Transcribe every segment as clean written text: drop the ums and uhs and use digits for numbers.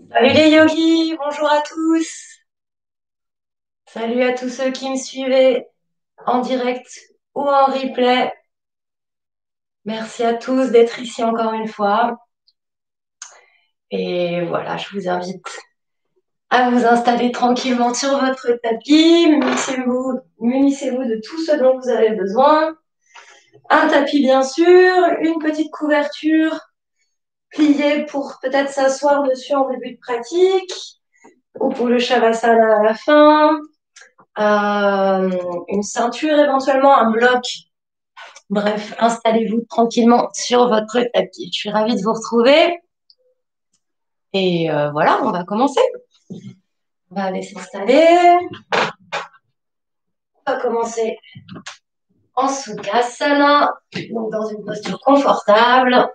Salut les yogis, bonjour à tous. Salut à tous ceux qui me suivaient en direct ou en replay. Merci à tous d'être ici encore une fois. Et voilà, je vous invite à vous installer tranquillement sur votre tapis. Munissez-vous de tout ce dont vous avez besoin. Un tapis bien sûr, une petite couverture pliée pour peut-être s'asseoir dessus en début de pratique ou pour le shavasana à la fin. Une ceinture éventuellement, un bloc. Bref, installez-vous tranquillement sur votre tapis. Je suis ravie de vous retrouver. Et voilà, on va commencer. On va aller s'installer. On va commencer en Sukhasana, donc dans une posture confortable.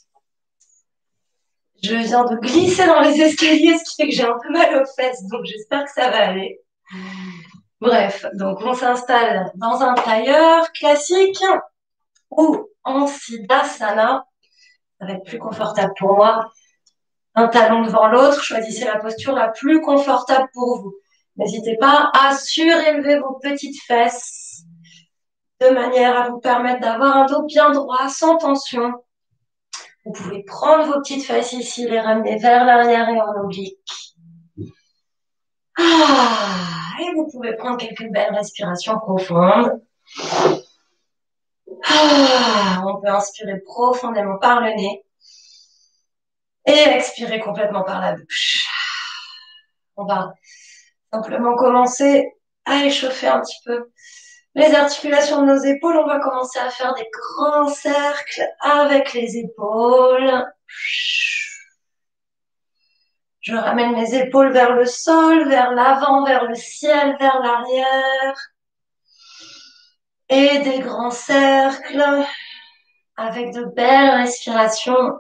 Je viens de glisser dans les escaliers, ce qui fait que j'ai un peu mal aux fesses, donc j'espère que ça va aller. Bref, donc on s'installe dans un tailleur classique ou en Siddhasana. Ça va être plus confortable pour moi. Un talon devant l'autre, choisissez la posture la plus confortable pour vous. N'hésitez pas à surélever vos petites fesses de manière à vous permettre d'avoir un dos bien droit, sans tension. Vous pouvez prendre vos petites fesses ici, les ramener vers l'arrière et en oblique. Et vous pouvez prendre quelques belles respirations profondes. On peut inspirer profondément par le nez et expirer complètement par la bouche. On va simplement commencer à échauffer un petit peu les articulations de nos épaules. On va commencer à faire des grands cercles avec les épaules. Je ramène mes épaules vers le sol, vers l'avant, vers le ciel, vers l'arrière. Et des grands cercles avec de belles respirations.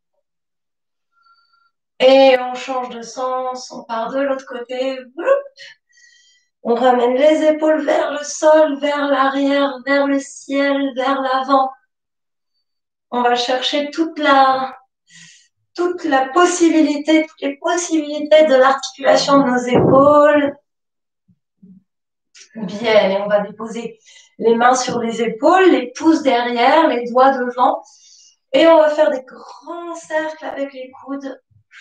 Et on change de sens, on part de l'autre côté. On ramène les épaules vers le sol, vers l'arrière, vers le ciel, vers l'avant. On va chercher toutes les possibilités de l'articulation de nos épaules. Bien, et on va déposer les mains sur les épaules, les pouces derrière, les doigts devant. Et on va faire des grands cercles avec les coudes.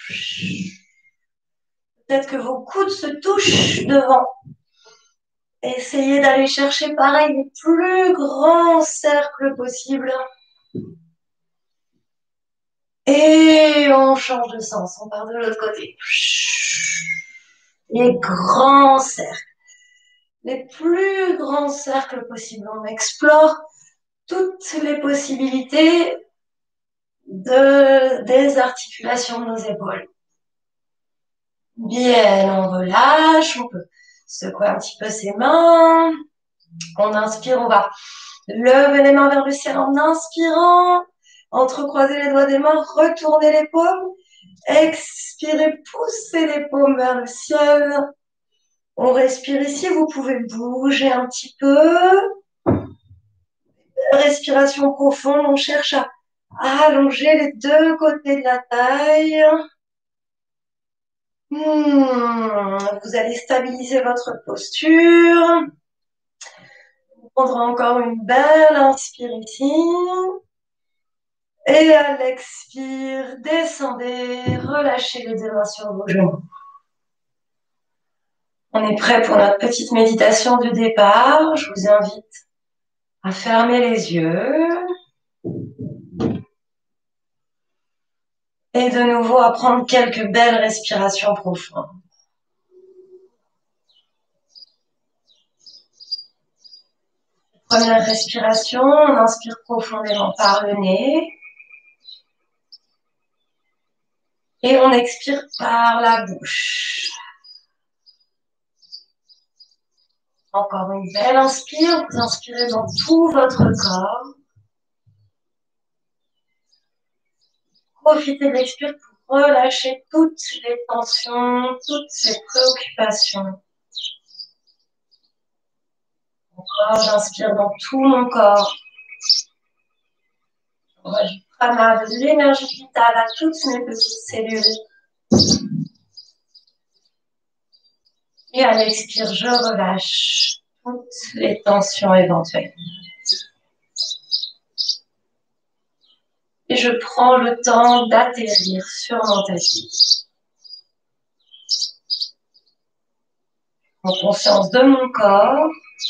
Peut-être que vos coudes se touchent devant. Essayez d'aller chercher, pareil, les plus grands cercles possibles. Et on change de sens, on part de l'autre côté. Les grands cercles. Les plus grands cercles possibles. On explore toutes les possibilités des articulations de nos épaules. Bien, on relâche, on peut secouer un petit peu ses mains. On inspire, on va lever les mains vers le ciel en inspirant, entrecroiser les doigts des mains, retourner les paumes, expirez, poussez les paumes vers le ciel. On respire ici, vous pouvez bouger un petit peu. Respiration profonde, on cherche à allonger les deux côtés de la taille. Vous allez stabiliser votre posture. Vous prendrez encore une belle inspire ici. Et à l'expire, descendez, relâchez les deux mains sur vos genoux. On est prêt pour notre petite méditation du départ. Je vous invite à fermer les yeux. Et de nouveau à prendre quelques belles respirations profondes. Première respiration, on inspire profondément par le nez. Et on expire par la bouche. Encore une belle inspire, vous inspirez dans tout votre corps. Profitez de l'expire pour relâcher toutes les tensions, toutes ces préoccupations. Encore, j'inspire dans tout mon corps. Je prana de l'énergie vitale à toutes mes petites cellules. Et à l'expire, je relâche toutes les tensions éventuelles. Et je prends le temps d'atterrir sur mon tapis. En conscience de mon corps,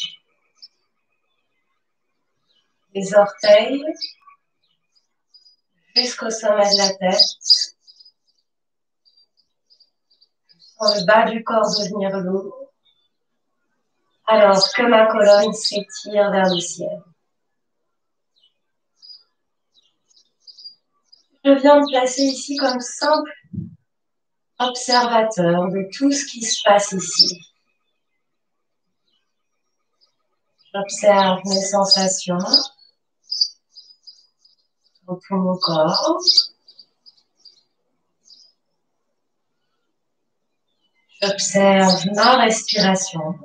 les orteils jusqu'au sommet de la tête. Dans le bas du corps devenir lourd, alors que ma colonne s'étire vers le ciel. Je viens me placer ici comme simple observateur de tout ce qui se passe ici. J'observe mes sensations dans tout mon corps. J'observe ma respiration.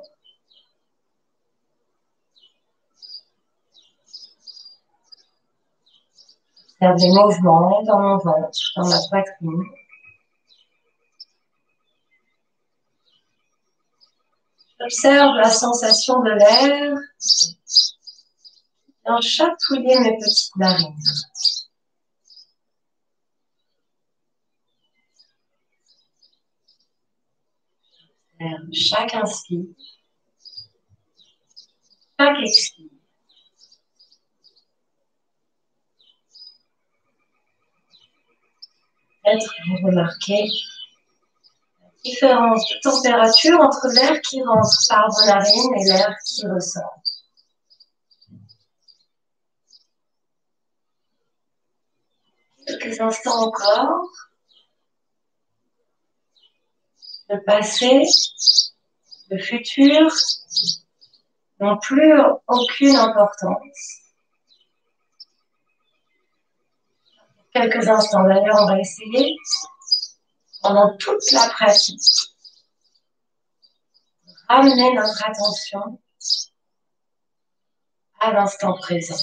J'observe les mouvements dans mon ventre, dans ma poitrine. J'observe la sensation de l'air dans chatouiller mes petites narines. J'observe chaque inspire, chaque expire. Peut-être vous remarquez la différence de température entre l'air qui rentre par vos narines et l'air qui ressort. Quelques instants encore. Le passé, le futur n'ont plus aucune importance. Quelques instants, d'ailleurs, on va essayer pendant toute la pratique de ramener notre attention à l'instant présent.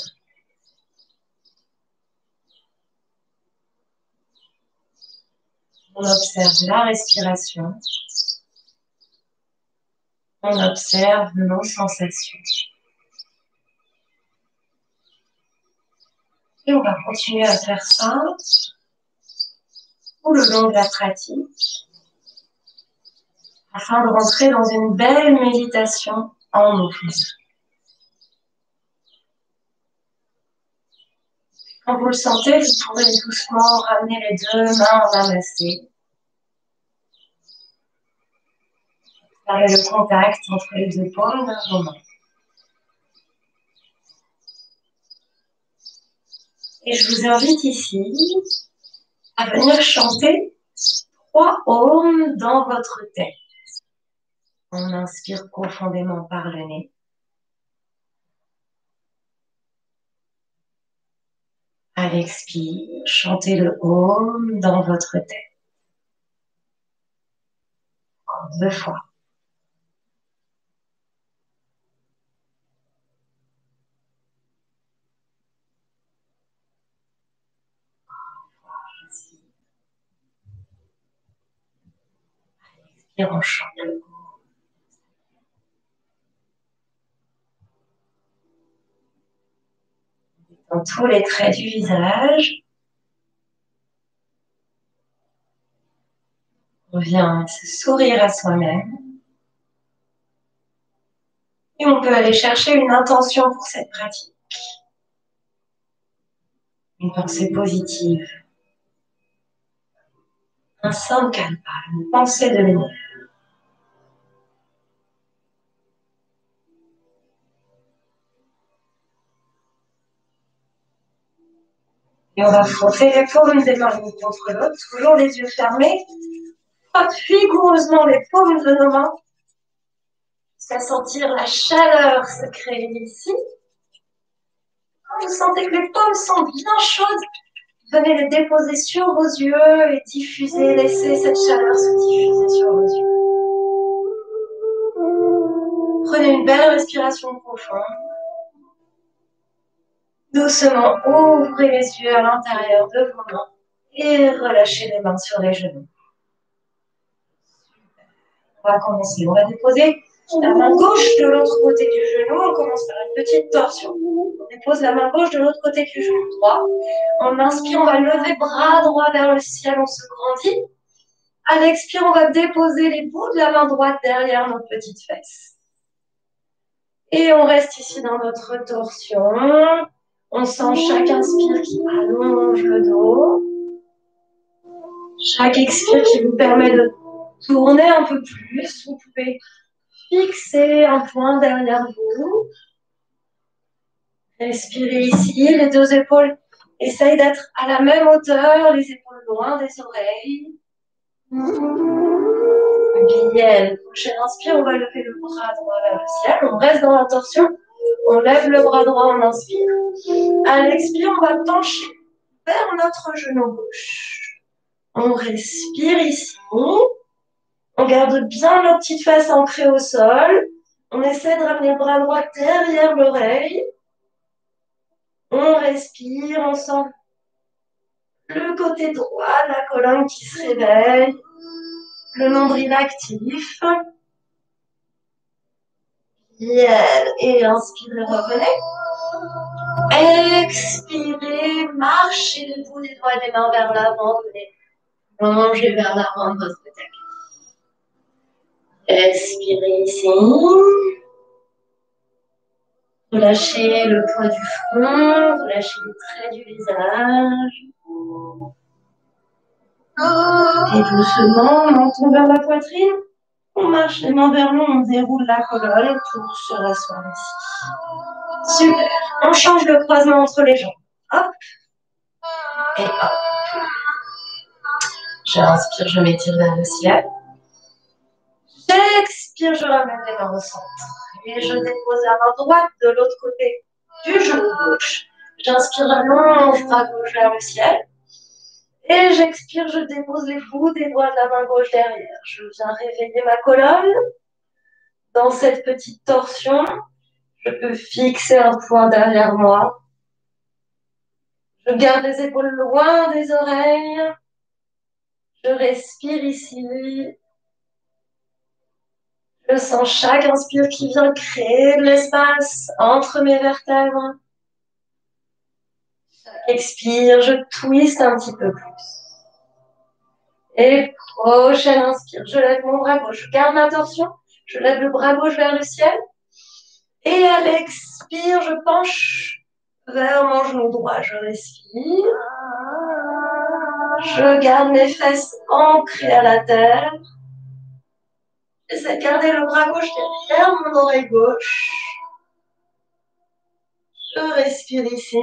On observe la respiration, on observe nos sensations. Et on va continuer à faire ça tout le long de la pratique afin de rentrer dans une belle méditation en mouvement. Quand vous le sentez, vous pourrez doucement ramener les deux mains en amassé. Faire le contact entre les deux paumes d'un moment. Et je vous invite ici à venir chanter 3 ohms dans votre tête. On inspire profondément par le nez. À l'expire, chantez le Om dans votre tête. Encore 2 fois. Et on chante le Om. Dans tous les traits du visage, on vient se sourire à soi-même. Et on peut aller chercher une intention pour cette pratique. Une pensée positive. Un sankalpa, une pensée de lumière. Et on va frotter les paumes des mains l'une contre l'autre, toujours les yeux fermés. Frotte vigoureusement les paumes de nos mains jusqu'à sentir la chaleur se créer ici. Quand vous sentez que les paumes sont bien chaudes, venez les déposer sur vos yeux et diffuser, laissez cette chaleur se diffuser sur vos yeux. Prenez une belle respiration profonde. Doucement, ouvrez les yeux à l'intérieur de vos mains et relâchez les mains sur les genoux. On va commencer. On va déposer la main gauche de l'autre côté du genou. On commence par une petite torsion. On dépose la main gauche de l'autre côté du genou droit. On inspire, on va lever bras droit vers le ciel, on se grandit. À l'expire, on va déposer les bouts de la main droite derrière notre petite fesse. Et on reste ici dans notre torsion. On sent chaque inspire qui allonge le dos. Chaque expire qui vous permet de tourner un peu plus. Vous pouvez fixer un point derrière vous. Respirez ici. Les deux épaules essayent d'être à la même hauteur. Les épaules loin des oreilles. Bien. Prochaine inspire, on va lever le bras droit vers le ciel. On reste dans la torsion. On lève le bras droit, on inspire. À l'expire, on va pencher vers notre genou gauche. On respire ici. On garde bien nos petites fesses ancrées au sol. On essaie de ramener le bras droit derrière l'oreille. On respire, on sent le côté droit de la colonne qui se réveille. Le nombril actif. Bien. Et inspirez, revenez. Expirez, marchez les bouts des doigts des mains vers l'avant. Venez plonger vers l'avant de votre tapis. Expirez ici. Relâchez le poids du front, relâchez les traits du visage. Et doucement, menton vers la poitrine. On marche les mains vers nous, on déroule la colonne pour se rasseoir ici. Super. On change le croisement entre les jambes. Hop. Et hop. J'inspire, je m'étire vers le ciel. J'expire, je ramène les mains au centre. Et je dépose la main droite de l'autre côté du genou gauche. J'inspire, j'allonge bras gauche vers le ciel. Et j'expire, je dépose les bouts des doigts de la main gauche derrière. Je viens réveiller ma colonne. Dans cette petite torsion, je peux fixer un point derrière moi. Je garde les épaules loin des oreilles. Je respire ici. Je sens chaque inspire qui vient créer de l'espace entre mes vertèbres. Chaque expire, je twiste un petit peu plus. Et prochaine inspire, je lève mon bras gauche. Je garde ma torsion. Je lève le bras gauche vers le ciel. Et à l'expire, je penche vers mon genou droit. Je respire. Je garde mes fesses ancrées à la terre. J'essaie de garder le bras gauche derrière mon oreille gauche. Je respire ici.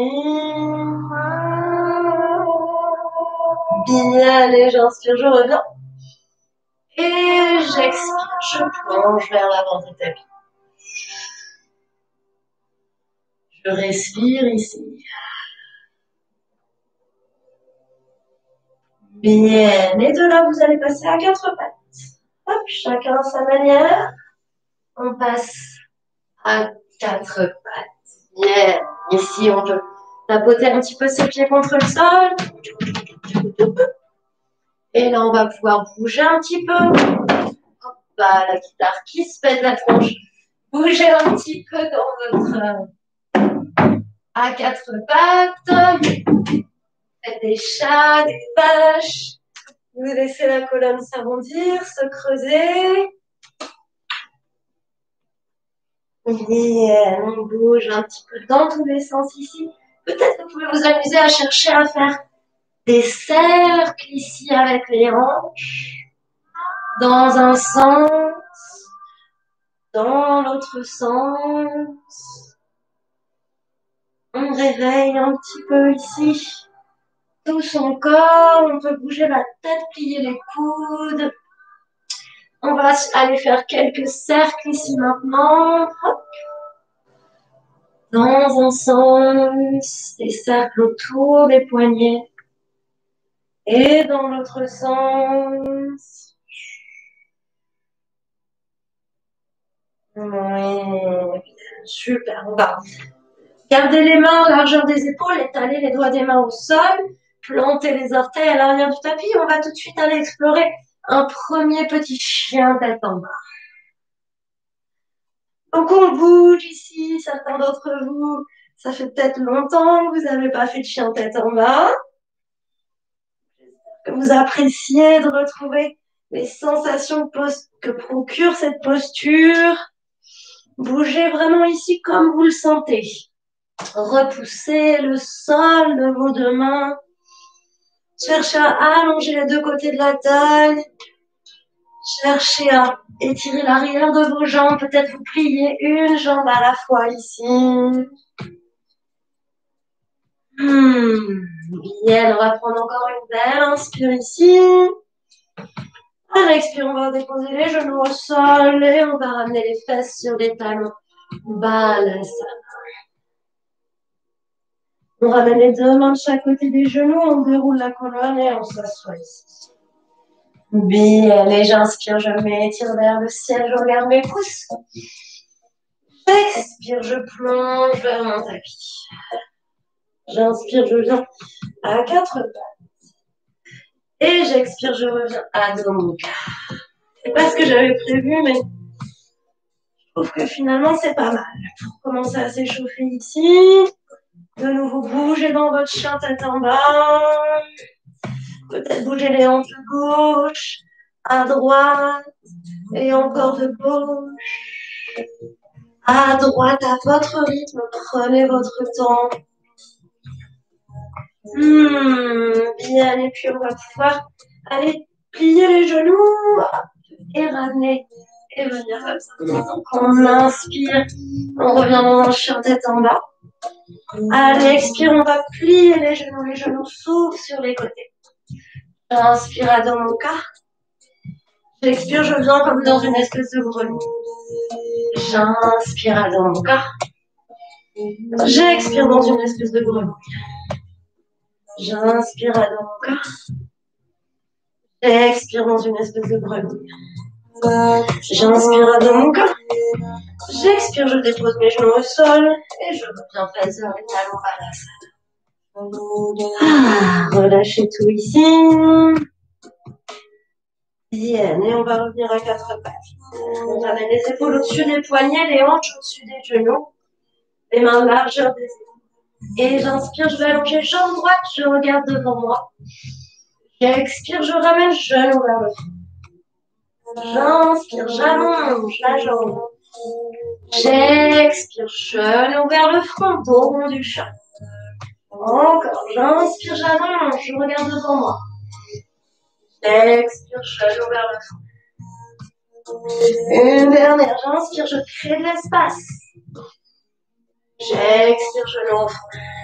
Bien, et j'inspire, je reviens. Et j'expire, je plonge vers l'avant du tapis. Je respire ici. Bien, et de là, vous allez passer à 4 pattes. Hop, chacun à sa manière. On passe à 4 pattes. Bien, ici, on peut tapoter un petit peu ses pieds contre le sol. Et là, on va pouvoir bouger un petit peu. Hop, là, la guitare qui se pète la tronche. Bougez un petit peu dans votre à 4 pattes. Faites des chats, des vaches. Vous laissez la colonne s'arrondir, se creuser. Bien, on bouge un petit peu dans tous les sens ici. Peut-être que vous pouvez vous amuser à chercher à faire des cercles ici avec les hanches. Dans un sens, dans l'autre sens. On réveille un petit peu ici tout son corps. On peut bouger la tête, plier les coudes. On va aller faire quelques cercles ici maintenant. Hop. Dans un sens, des cercles autour des poignets. Et dans l'autre sens. Oui, super. On va garder les mains à la largeur des épaules, étaler les doigts des mains au sol, planter les orteils à l'arrière du tapis. On va tout de suite aller explorer un premier petit chien tête en bas. Donc on bouge ici, certains d'entre vous, ça fait peut-être longtemps que vous n'avez pas fait de chien tête en bas. Que vous appréciez de retrouver les sensations que procure cette posture. Bougez vraiment ici comme vous le sentez. Repoussez le sol de vos deux mains. Cherchez à allonger les deux côtés de la taille. Cherchez à étirer l'arrière de vos jambes. Peut-être vous pliez une jambe à la fois ici. Bien, on va prendre encore une belle inspire ici. À l'expire, on va déposer les genoux au sol et on va ramener les fesses sur les talons. Balança. On ramène les deux mains de chaque côté des genoux, on déroule la colonne et on s'assoit ici. Bien, et j'inspire, je m'étire vers le ciel, je regarde mes pouces. J'expire, je plonge vers mon tapis. J'inspire, je viens à quatre pattes. Et j'expire, je reviens à dos mon cœur. C'est pas ce que j'avais prévu, mais je trouve que finalement c'est pas mal. Pour commencer à s'échauffer ici. De nouveau, bougez dans votre chien tête en bas. Peut-être bouger les hanches de gauche, à droite, et encore de gauche, à droite, à votre rythme. Prenez votre temps. Bien, et puis on va pouvoir aller plier les genoux et ramener et venir comme ça. Donc on inspire, on revient dans un chien tête en bas. À l'expire, on va plier les genoux s'ouvrent sur les côtés. J'inspire à dos mon cas. J'expire, je viens comme dans une espèce de grenouille. J'inspire à dos mon cas. J'expire dans une espèce de grenouille. J'inspire à dos mon cas. J'expire dans une espèce de grenouille. J'inspire à dos mon cas. J'expire, je dépose mes genoux au sol et je reviens face vers les talons balancés. Relâchez tout ici. Bien, et on va revenir à quatre pattes. On ramène les épaules au-dessus des poignets, les hanches au-dessus des genoux, les mains largeur des épaules. Et j'inspire, je vais allonger jambe droite, je regarde devant moi. J'expire, je ramène genou vers le fond. J'inspire, j'allonge la jambe. J'expire, genou vers le front, dos rond du chat. Encore, j'inspire, j'allonge, je regarde devant moi. J'expire, genou vers le fond. Une dernière, j'inspire, je crée de l'espace. J'expire, je l'ouvre.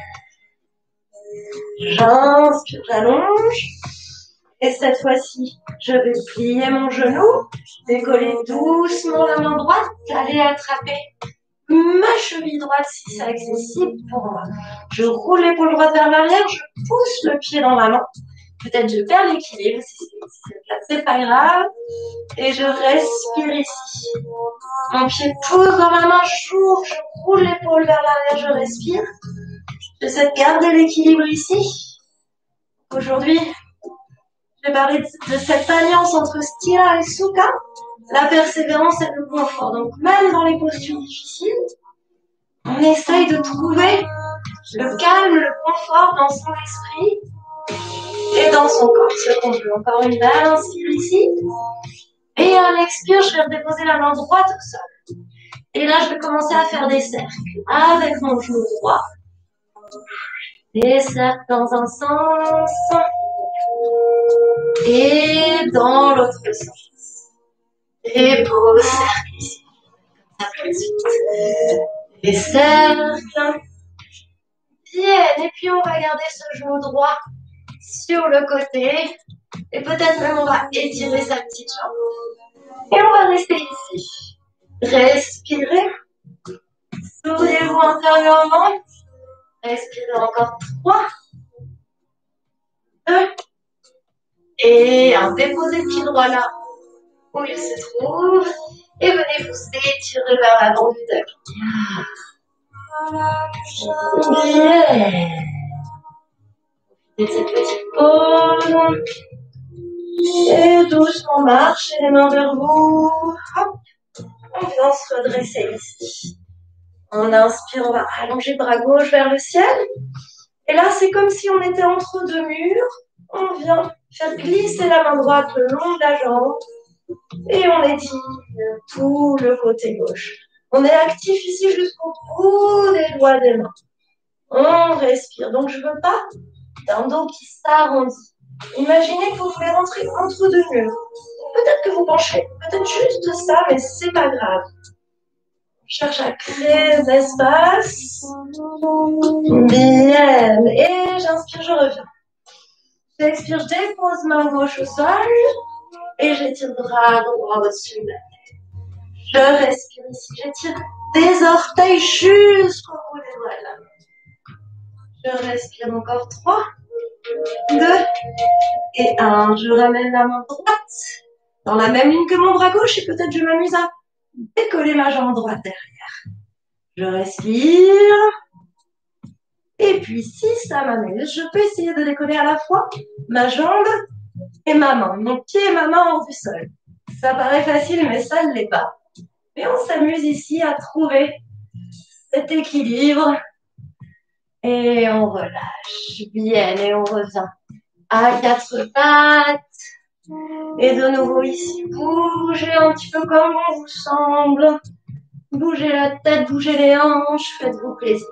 J'inspire, j'allonge. Et cette fois-ci, je vais plier mon genou, décoller doucement la main droite, aller attraper ma cheville droite si c'est accessible pour moi. Je roule l'épaule droite vers l'arrière, je pousse le pied dans ma main. Peut-être je perds l'équilibre, si c'est le cas, c'est pas grave. Et je respire ici. Mon pied pousse dans ma main, j'ouvre, je roule l'épaule vers l'arrière, je respire. J'essaie de garder l'équilibre ici. Aujourd'hui, je vais parler de cette alliance entre Stira et Sukha, la persévérance et le confort. Donc même dans les postures difficiles, on essaye de trouver le calme, le confort dans son esprit et dans son corps. Ce qu'on veut. Encore une belle inspire ici. Et à l'expire, je vais redéposer la main droite au sol. Et là, je vais commencer à faire des cercles avec mon genou droit. Des cercles dans un sens et dans l'autre sens. Et beaux cercles ici. Ça plus vite. Des cercles. Bien. Et puis, on va garder ce genou droit sur le côté. Et peut-être même on va étirer sa petite jambe. Et on va rester ici. Respirez. Souriez-vous intérieurement. Respirez encore 3, 2, et déposez le pied droit là où il se trouve. Et venez vous étirer vers l'avant du tapis. Bien. Et cette petite pause. Et doucement marchez les mains vers vous. Hop. On vient se redresser ici. On inspire, on va allonger le bras gauche vers le ciel. Et là, c'est comme si on était entre deux murs. On vient faire glisser la main droite le long de la jambe. Et on étire tout le côté gauche. On est actif ici jusqu'au bout des doigts des mains. On respire. Donc, je ne veux pas d'un dos qui s'arrondit. Imaginez que vous voulez rentrer entre deux murs. Peut-être que vous penchez, peut-être juste ça, mais c'est pas grave. Je cherche à créer des espaces. Bien. Et j'inspire, je reviens. J'expire, je dépose main gauche au sol. Et j'étire bras droit au-dessus de la tête. Je respire ici. J'étire des orteils jusqu'au bout des doigts de la main. Je respire encore 3, 2 et 1. Je ramène la main droite dans la même ligne que mon bras gauche et peut-être je m'amuse à décoller ma jambe droite derrière. Je respire. Et puis, si ça m'amuse, je peux essayer de décoller à la fois ma jambe et ma main. Mon pied et ma main hors du sol. Ça paraît facile, mais ça ne l'est pas. Mais on s'amuse ici à trouver cet équilibre. Et on relâche. Bien, et on revient à 4 pattes. Et de nouveau ici, bougez un petit peu comme on vous semble. Bougez la tête, bougez les hanches, faites-vous plaisir.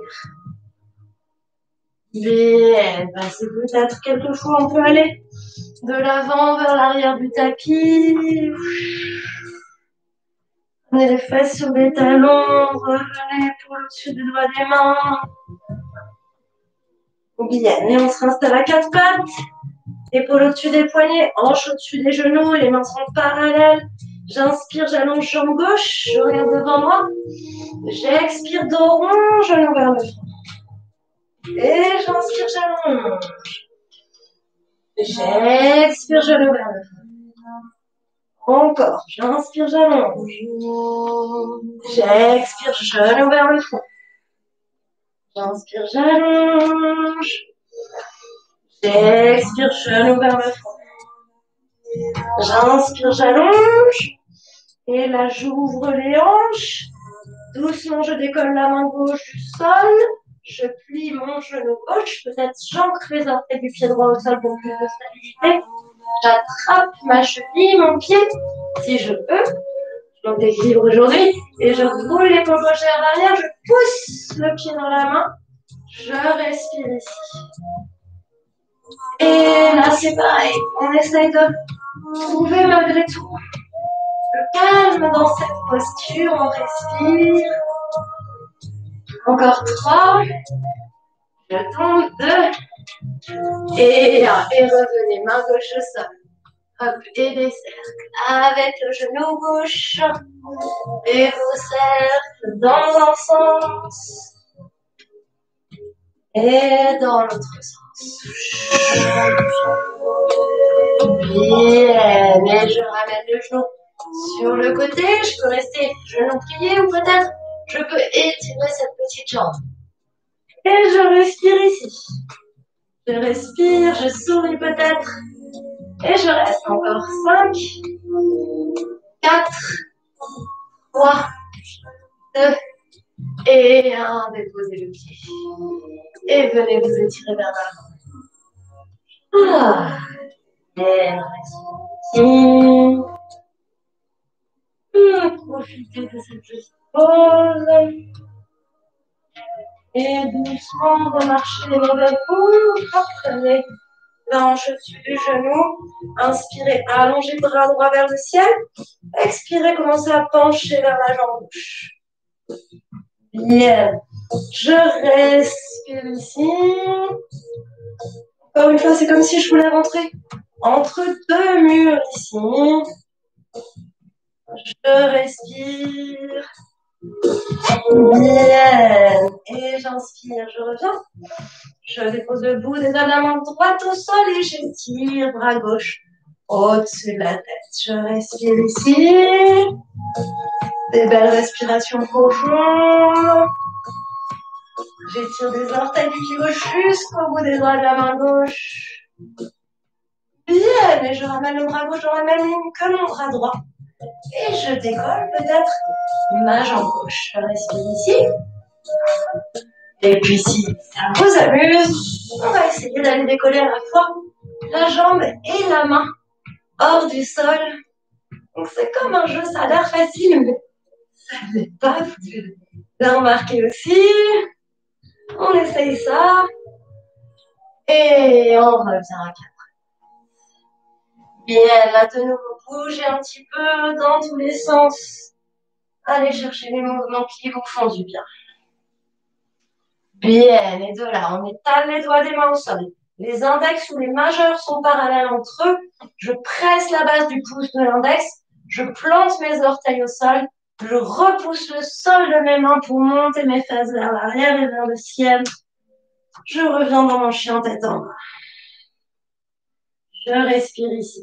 Bien, passez peut-être quelquefois, on peut aller de l'avant vers l'arrière du tapis. Prenez les fesses sur les talons, revenez pour au-dessus des doigts des mains. Bien, et on se réinstalle à 4 pattes. Épaules au-dessus des poignets, hanches au-dessus des genoux, les mains sont parallèles. J'inspire, j'allonge jambe gauche, je regarde devant moi. J'expire, dos rond, genou vers le front. Et j'inspire, j'allonge. J'expire, genou vers le front. Encore, j'inspire, j'allonge. J'expire, genou vers le front. J'inspire, j'allonge. J'expire, genou vers le front. J'inspire, j'allonge. Et là, j'ouvre les hanches. Doucement, je décolle la main gauche du sol. Je plie mon genou gauche. Peut-être j'ancre les orteils du pied droit au sol pour plus de stabilité. J'attrape ma cheville, mon pied, si je peux. Je manque d'équilibre aujourd'hui. Et je roule l'épaule gauche vers l'arrière. Je pousse le pied dans la main. Je respire ici. Et là, c'est pareil. On essaye de trouver malgré tout le calme dans cette posture. On respire. Encore 3. Je tombe 2. Et 1. Et revenez, main gauche au sol. Hop, et des cercles avec le genou gauche. Et vos cercles dans un sens. Et dans l'autre sens. Bien. Et je ramène le genou sur le côté. Je peux rester genou plié ou peut-être je peux étirer cette petite jambe. Et je respire ici. Je respire, je souris peut-être. Et je reste encore 5, 4, 3, 2 et 1. Déposez le pied. Et venez vous étirer vers l'avant. Ah. Et ici. Profitez de cette petite pause. Et doucement, remarchez les mains vers vous. Prenez la hanche au-dessus du genou. Inspirez, allongez le bras droit vers le ciel. Expirez, commencez à pencher vers la jambe gauche. Bien. Je respire ici. Encore une fois, c'est comme si je voulais rentrer entre deux murs ici. Je respire. Bien. Et j'inspire, je reviens. Je dépose le bout des doigts de la main droite au sol et j'étire bras gauche au-dessus de la tête. Je respire ici. Des belles respirations profondes. J'étire des orteils du pied gauche jusqu'au bout des doigts de la main gauche. Bien, et je ramène le bras gauche dans la même ligne que mon bras droit. Et je décolle peut-être ma jambe gauche. Je respire ici. Et puis si ça vous amuse, on va essayer d'aller décoller à la fois la jambe et la main hors du sol. Donc c'est comme un jeu, ça a l'air facile, mais ça ne l'est pas. Vous devez le remarquer aussi. On essaye ça. Et on revient à 4. Bien, là de nouveau, bougez un petit peu dans tous les sens. Allez chercher les mouvements qui vous font du bien. Bien, et de là, on étale les doigts des mains au sol. Les index ou les majeurs sont parallèles entre eux. Je presse la base du pouce de l'index. Je plante mes orteils au sol. Je repousse le sol de mes mains pour monter mes fesses vers l'arrière et vers le ciel. Je reviens dans mon chien tête en bas. Je respire ici.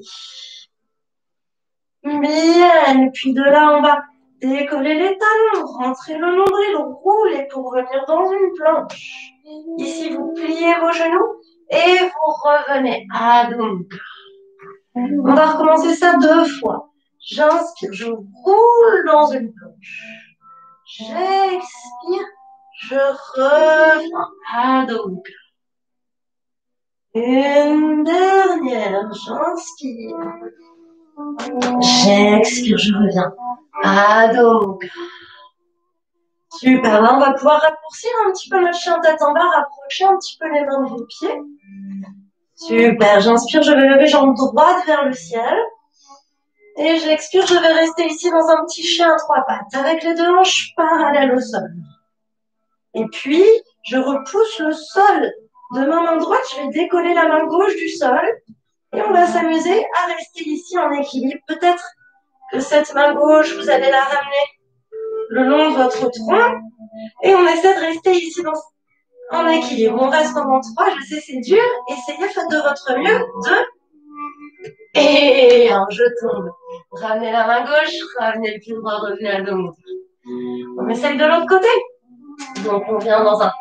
Bien, puis de là, on va décoller les talons, rentrer le nombril, rouler pour venir dans une planche. Ici, vous pliez vos genoux et vous revenez à dos. On va recommencer ça 2 fois. J'inspire, je roule dans une planche. J'expire, je reviens à dos. Une dernière, j'inspire. J'expire, je reviens à dos. Super, là on va pouvoir raccourcir un petit peu notre chien tête en bas, rapprocher un petit peu les mains de vos pieds. Super, j'inspire, je vais lever jambe droite vers le ciel. Et j'expire, je vais rester ici dans un petit chien à 3 pattes, avec les 2 hanches parallèles au sol. Et puis, je repousse le sol de ma main droite, je vais décoller la main gauche du sol. Et on va s'amuser à rester ici en équilibre. Peut-être que cette main gauche, vous allez la ramener le long de votre tronc. Et on essaie de rester ici en équilibre. On reste pendant 3, je sais c'est dur. Essayez, faites de votre mieux. 2. Et 1, je tombe. Ramenez la main gauche, ramenez le pied droit, revenez à dos. On essaye de l'autre côté. Donc on vient dans un...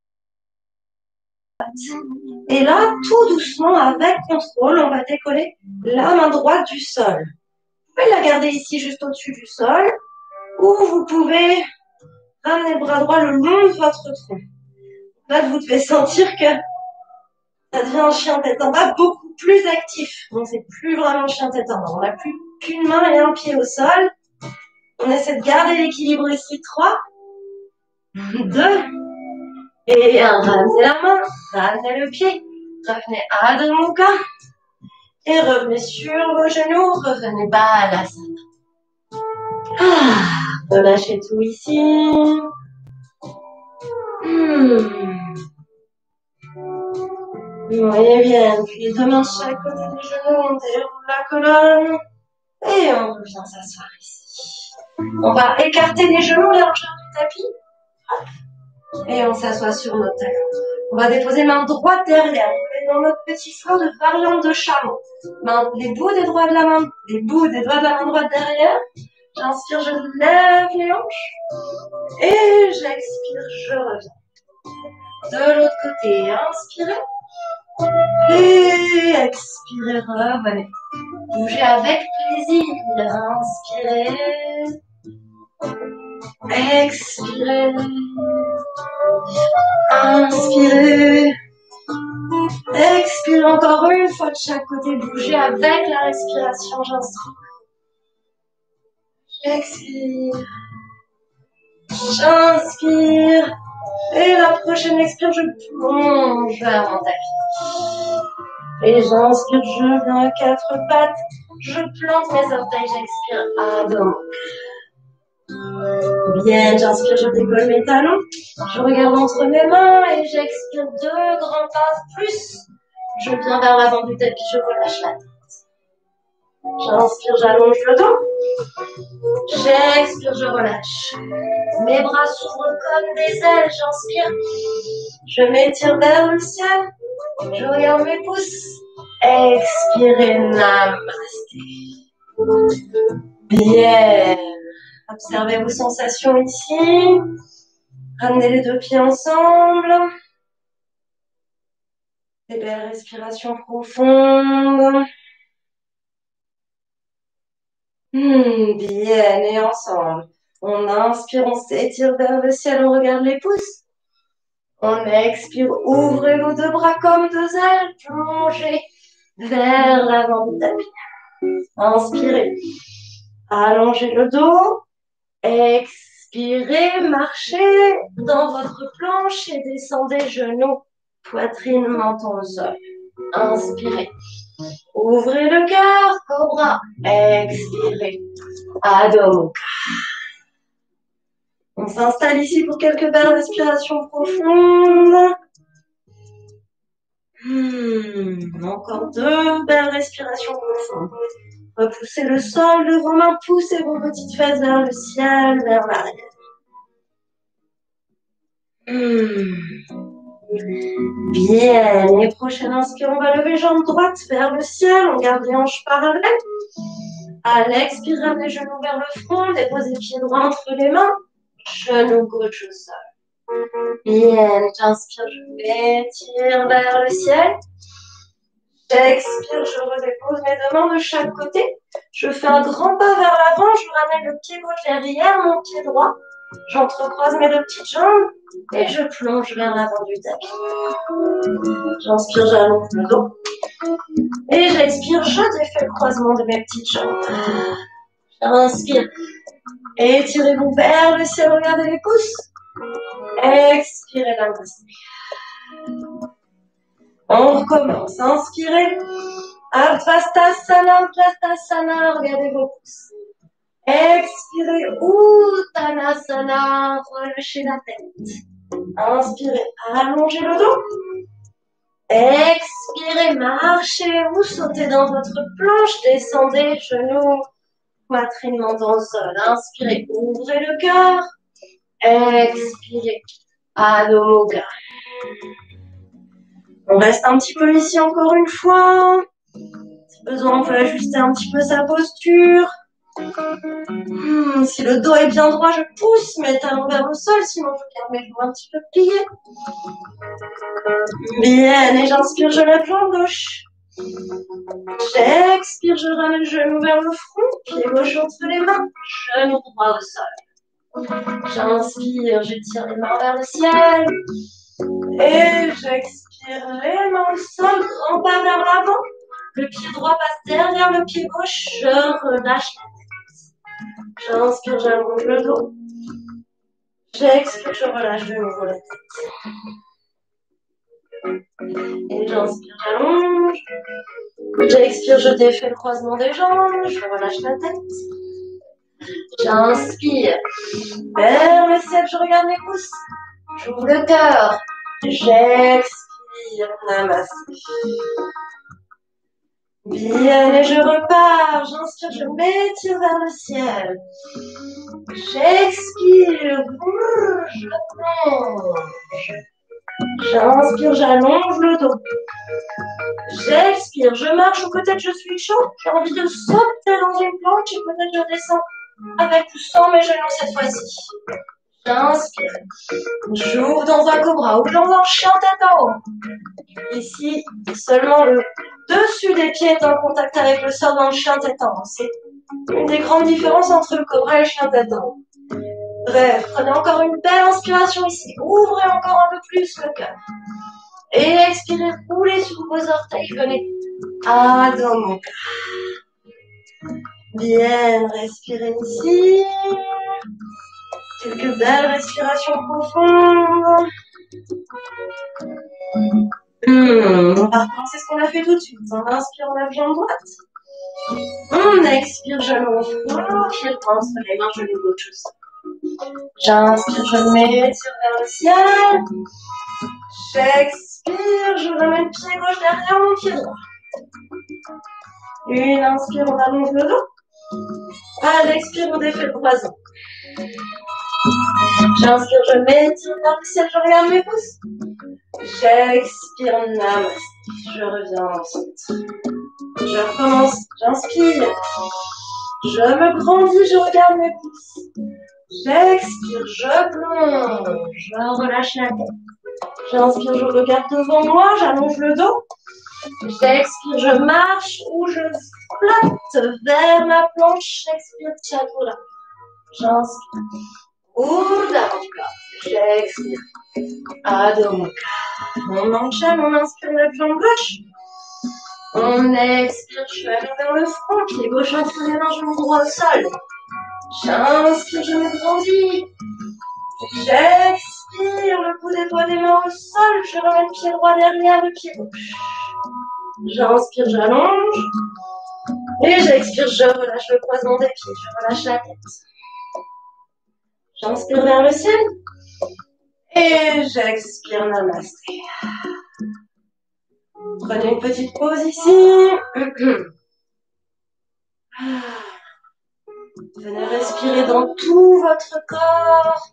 Et là, tout doucement, avec contrôle, on va décoller la main droite du sol. Vous pouvez la garder ici juste au-dessus du sol. Ou vous pouvez ramener le bras droit le long de votre tronc. Là, vous devez sentir que ça devient un chien tête en bas beaucoup plus actif. Donc, c'est plus vraiment un chien tête en bas. On n'a plus qu'une main et un pied au sol. On essaie de garder l'équilibre ici. 3, 2, et 1. Ramenez la main, ramenez le pied. Revenez à de mon corps. Et revenez sur vos genoux. Revenez bas à la salle. Relâchez tout ici. Voyez bien, puis les 2 mains sur chaque côté des genoux, on déroule la colonne et on revient s'asseoir ici. On va écarter les genoux largeur du tapis et on s'assoit sur notre talon. On va déposer main droite derrière, on est dans notre petit flow de variante de chameau. Les bouts des doigts de la main droite derrière. J'inspire, je lève les hanches et j'expire, je reviens. De l'autre côté, inspirez. Et expirez, revenez. Bougez avec plaisir. Inspirez. Expirez. Inspirez. Expirez encore une fois de chaque côté. Bougez avec la respiration, j'inspire. J'expire. J'inspire. Et la prochaine expire, je plonge vers mon tapis. Et j'inspire, je viens à 4 pattes. Je plante mes orteils, j'expire à dos. Bien, j'inspire, je décolle mes talons. Je regarde entre mes mains et j'expire 2 grands pas plus. Je viens vers l'avant du tapis, je relâche la tête. J'inspire, j'allonge le dos. J'expire, je relâche. Mes bras s'ouvrent comme des ailes, j'inspire. Je m'étire vers le ciel. Je regarde mes pouces. Expirez, namasté. Bien. Observez vos sensations ici. Ramenez les 2 pieds ensemble. Des belles respirations profondes. Bien, et ensemble. On inspire, on s'étire vers le ciel, on regarde les pouces. On expire, ouvrez vos deux bras comme deux ailes, plongez vers l'avant du tapis. Inspirez, allongez le dos. Expirez, marchez dans votre planche et descendez genoux, poitrine, menton au sol. Inspirez. Ouvrez le cœur, cobra. Expirez. Adho Mukha. On s'installe ici pour quelques belles respirations profondes. Encore deux belles respirations profondes. Repoussez le sol de vos mains, poussez vos petites fesses vers le ciel, vers l'arrière. Bien, et prochaine inspire, on va lever jambe droite vers le ciel, on garde les hanches parallèles. À l'expire, ramenez les genoux vers le front, déposez pieds droits entre les mains, genou gauche au sol. Bien, j'inspire, je m'étire vers le ciel. J'expire, je redépose mes deux mains de chaque côté. Je fais un grand pas vers l'avant, je ramène le pied gauche derrière mon pied droit. J'entrecroise mes deux petites jambes et je plonge vers l'avant du tapis. J'inspire, j'allonge le dos. Et j'expire, je défais le croisement de mes petites jambes. J'inspire. Étirez-vous vers le ciel, regardez les pouces. Expirez, namaste. On recommence. Inspirez. Advastasana, Advastasana, regardez vos pouces. Expirez, Uttanasana, relâchez la tête. Inspirez, allongez le dos. Expirez, marchez ou sautez dans votre planche, descendez, genoux, poitrine, menton au sol. Inspirez, ouvrez le cœur. Expirez, Adho Mukha. On reste un petit peu ici encore une fois. Si besoin, on peut ajuster un petit peu sa posture. Si le dos est bien droit, je pousse mes talons vers le sol, sinon je garde mes genoux un petit peu pliés. Bien, et j'inspire, je lève jambe gauche. J'expire, je ramène le genou vers le front, pied gauche entre les mains, genou droit au sol. J'inspire, j'étire les mains vers le ciel. Et j'expire, les mains au sol, grand pas vers l'avant. Le pied droit passe derrière le pied gauche, je relâche la tête. J'inspire, j'allonge le dos. J'expire, je relâche de nouveau la tête. Et j'inspire, j'allonge. J'expire, je défais le croisement des jambes, je relâche la tête. J'inspire. Vers le ciel, je regarde mes pouces. J'ouvre le cœur. J'expire, namaste. Bien, et je repars. J'inspire, je m'étire vers le ciel. J'expire, je plonge. J'inspire, j'allonge le dos. J'expire, je marche ou peut-être je suis chaud. J'ai envie de sauter dans une planche et peut-être je descends avec ou sans mes genoux cette fois-ci. J'inspire. J'ouvre dans un cobra ou dans un chien tête en haut. Ici, seulement le dessus des pieds est en contact avec le sol dans le chien tête en haut. C'est une des grandes différences entre le cobra et le chien tête en haut. Bref, prenez encore une belle inspiration ici. Ouvrez encore un peu plus le cœur. Et expirez, roulez sous vos orteils. Venez. Adho Mukha. Bien, respirez ici. Quelques belles respirations profondes. On va recommencer ce qu'on a fait tout de suite. On inspire, on lève jambe droite. On expire, genou au front, pied droit entre les mains, genou gauche au sol. J'inspire, je m'étire vers le ciel. J'expire, je ramène pied gauche derrière mon pied droit. Une inspire, on allonge le dos. À l'expire, on défait le croisement. J'inspire, je m'étire vers le ciel, je regarde mes pouces. J'expire, namaste. Je reviens ensuite. Je recommence, j'inspire. Je me grandis, je regarde mes pouces. J'expire, je plonge. Je relâche la tête. J'inspire, je regarde devant moi, j'allonge le dos. J'expire, je marche ou je flotte vers ma planche. J'expire, chaturanga. J'inspire, Urdhva Mukha. J'expire, Adho Mukha. On enchaîne, on inspire la jambe gauche. On expire, je vais aller vers le front. Pied gauche entre les mains, genou droit au sol. J'inspire, je me grandis. J'expire, le bout des doigts des mains au sol. Je remets le pied droit derrière le pied gauche. J'inspire, j'allonge. Et j'expire, je relâche le croisement des pieds. Je relâche la tête. J'inspire vers le ciel. Et j'expire, namasté. Prenez une petite pause ici. Venez respirer dans tout votre corps.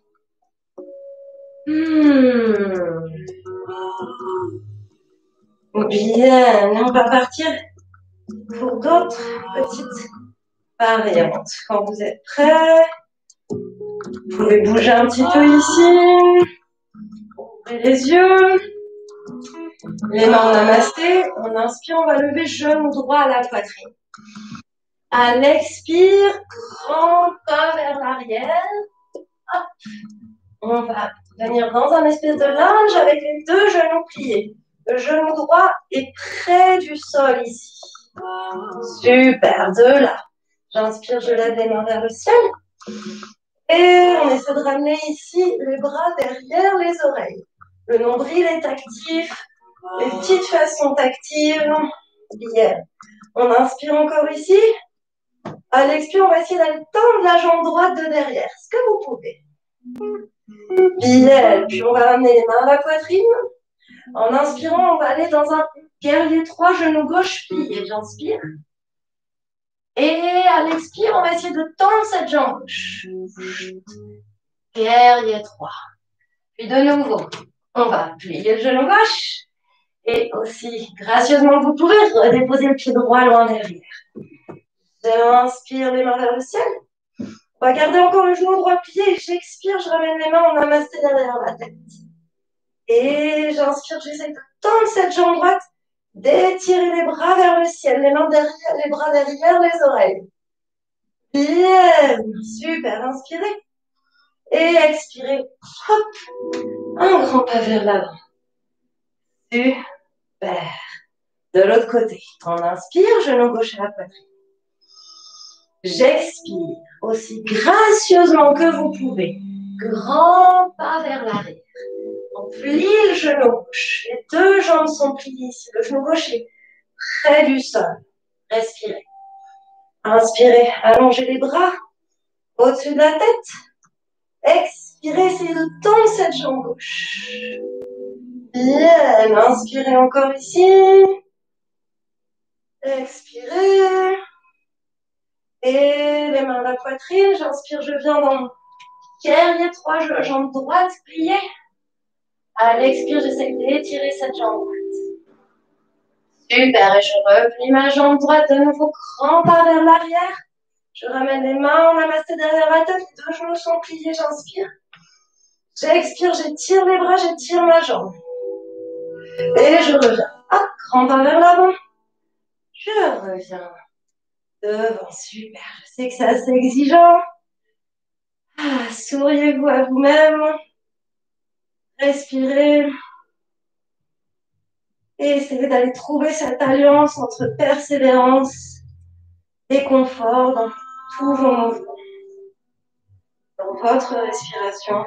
Bien, on va partir pour d'autres petites variantes. Quand vous êtes prêts, vous pouvez bouger un petit peu ici. Ouvrez les yeux. Les mains en namasté. On inspire, on va lever genou droit à la poitrine. À l'expire, grand pas vers l'arrière. Hop. On va venir dans un espèce de lunge avec les deux genoux pliés. Le genou droit est près du sol ici. Super, de là. J'inspire, je lève les mains vers le ciel. Et on essaie de ramener ici les bras derrière les oreilles. Le nombril est actif. Les petites fesses sont actives. Bien. On inspire encore ici. À l'expire, on va essayer d'aller tendre la jambe droite de derrière. Est-ce que vous pouvez? Bien. Puis on va ramener les mains à la poitrine. En inspirant, on va aller dans un guerrier 3, genou gauche plié. J'inspire. Et à l'expire, on va essayer de tendre cette jambe gauche. Guerrier 3. Puis de nouveau, on va plier le genou gauche. Et aussi, gracieusement, vous pouvez redéposer le pied droit loin derrière. J'inspire, les mains vers le ciel. On va garder encore le genou droit plié. J'expire, je ramène les mains en namasté derrière la tête. Et j'inspire, j'essaie de tendre cette jambe droite, d'étirer les bras vers le ciel, les mains derrière, les bras derrière les oreilles. Bien, super, inspirez. Et expirez, hop, un grand pas vers l'avant. Super. De l'autre côté, on inspire, genou gauche à la poitrine. J'expire aussi gracieusement que vous pouvez. Grand pas vers l'arrière. On plie le genou gauche. Les deux jambes sont pliées ici. Le genou gauche est près du sol. Respirez. Inspirez, allongez les bras au-dessus de la tête. Expirez, essayez de tendre cette jambe gauche. Bien, inspirez encore ici. Expirez. Et les mains à la poitrine. J'inspire, je viens dans guerrier 3, jambe droite pliée. À l'expire, j'essaie d'étirer cette jambe droite. Super, et je replie ma jambe droite de nouveau, grand pas vers l'arrière. Je ramène les mains en namasté derrière la tête, les deux genoux sont pliés, j'inspire. J'expire, j'étire les bras, j'étire ma jambe. Et je reviens. Hop, grand pas vers l'avant. Je reviens devant, super. Je sais que c'est assez exigeant. Souriez-vous à vous-même. Respirez. Et essayez d'aller trouver cette alliance entre persévérance et confort dans tous vos mouvements. Dans votre respiration.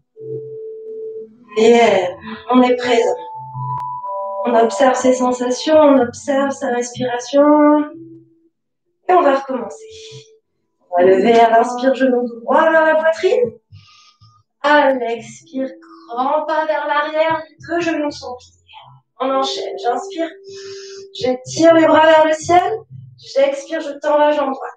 Et on est présent. On observe ses sensations, on observe sa respiration. Et on va recommencer. On va lever à l'inspire, genou droit vers la poitrine. À l'expire, grand pas vers l'arrière, les deux genoux sont pliés. On enchaîne, j'inspire, j'étire les bras vers le ciel. J'expire, je tends la jambe droite.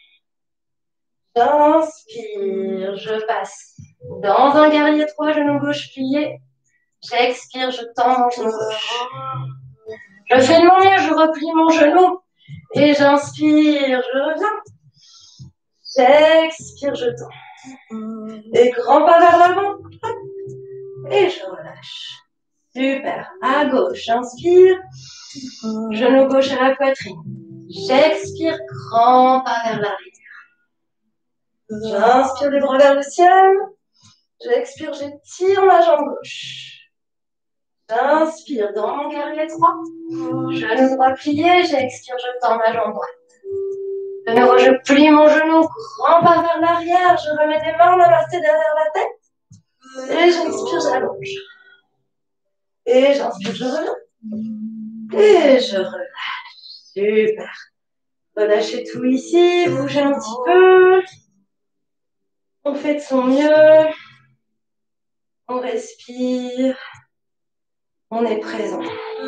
J'inspire, je passe dans un guerrier 3, genou gauche plié. J'expire, je tends mon genou gauche. Je fais de mon mieux, je replie mon genou. Et j'inspire, je reviens. J'expire, je tends. Et grand pas vers l'avant. Et je relâche. Super. À gauche, j'inspire. Genou gauche à la poitrine. J'expire, grand pas vers l'arrière. J'inspire les bras vers le ciel. J'expire, j'étire ma jambe gauche. J'inspire dans mon guerrier droit. Genou droit plié, j'expire, je tends ma jambe droite. De nouveau, je plie mon genou, grand pas vers l'arrière. Je remets des mains namasté derrière la tête. Et j'expire, j'allonge. Et j'inspire, je reviens. Et je relâche. Super. Relâchez tout ici, bougez un petit peu. On fait de son mieux. On respire. On est présent.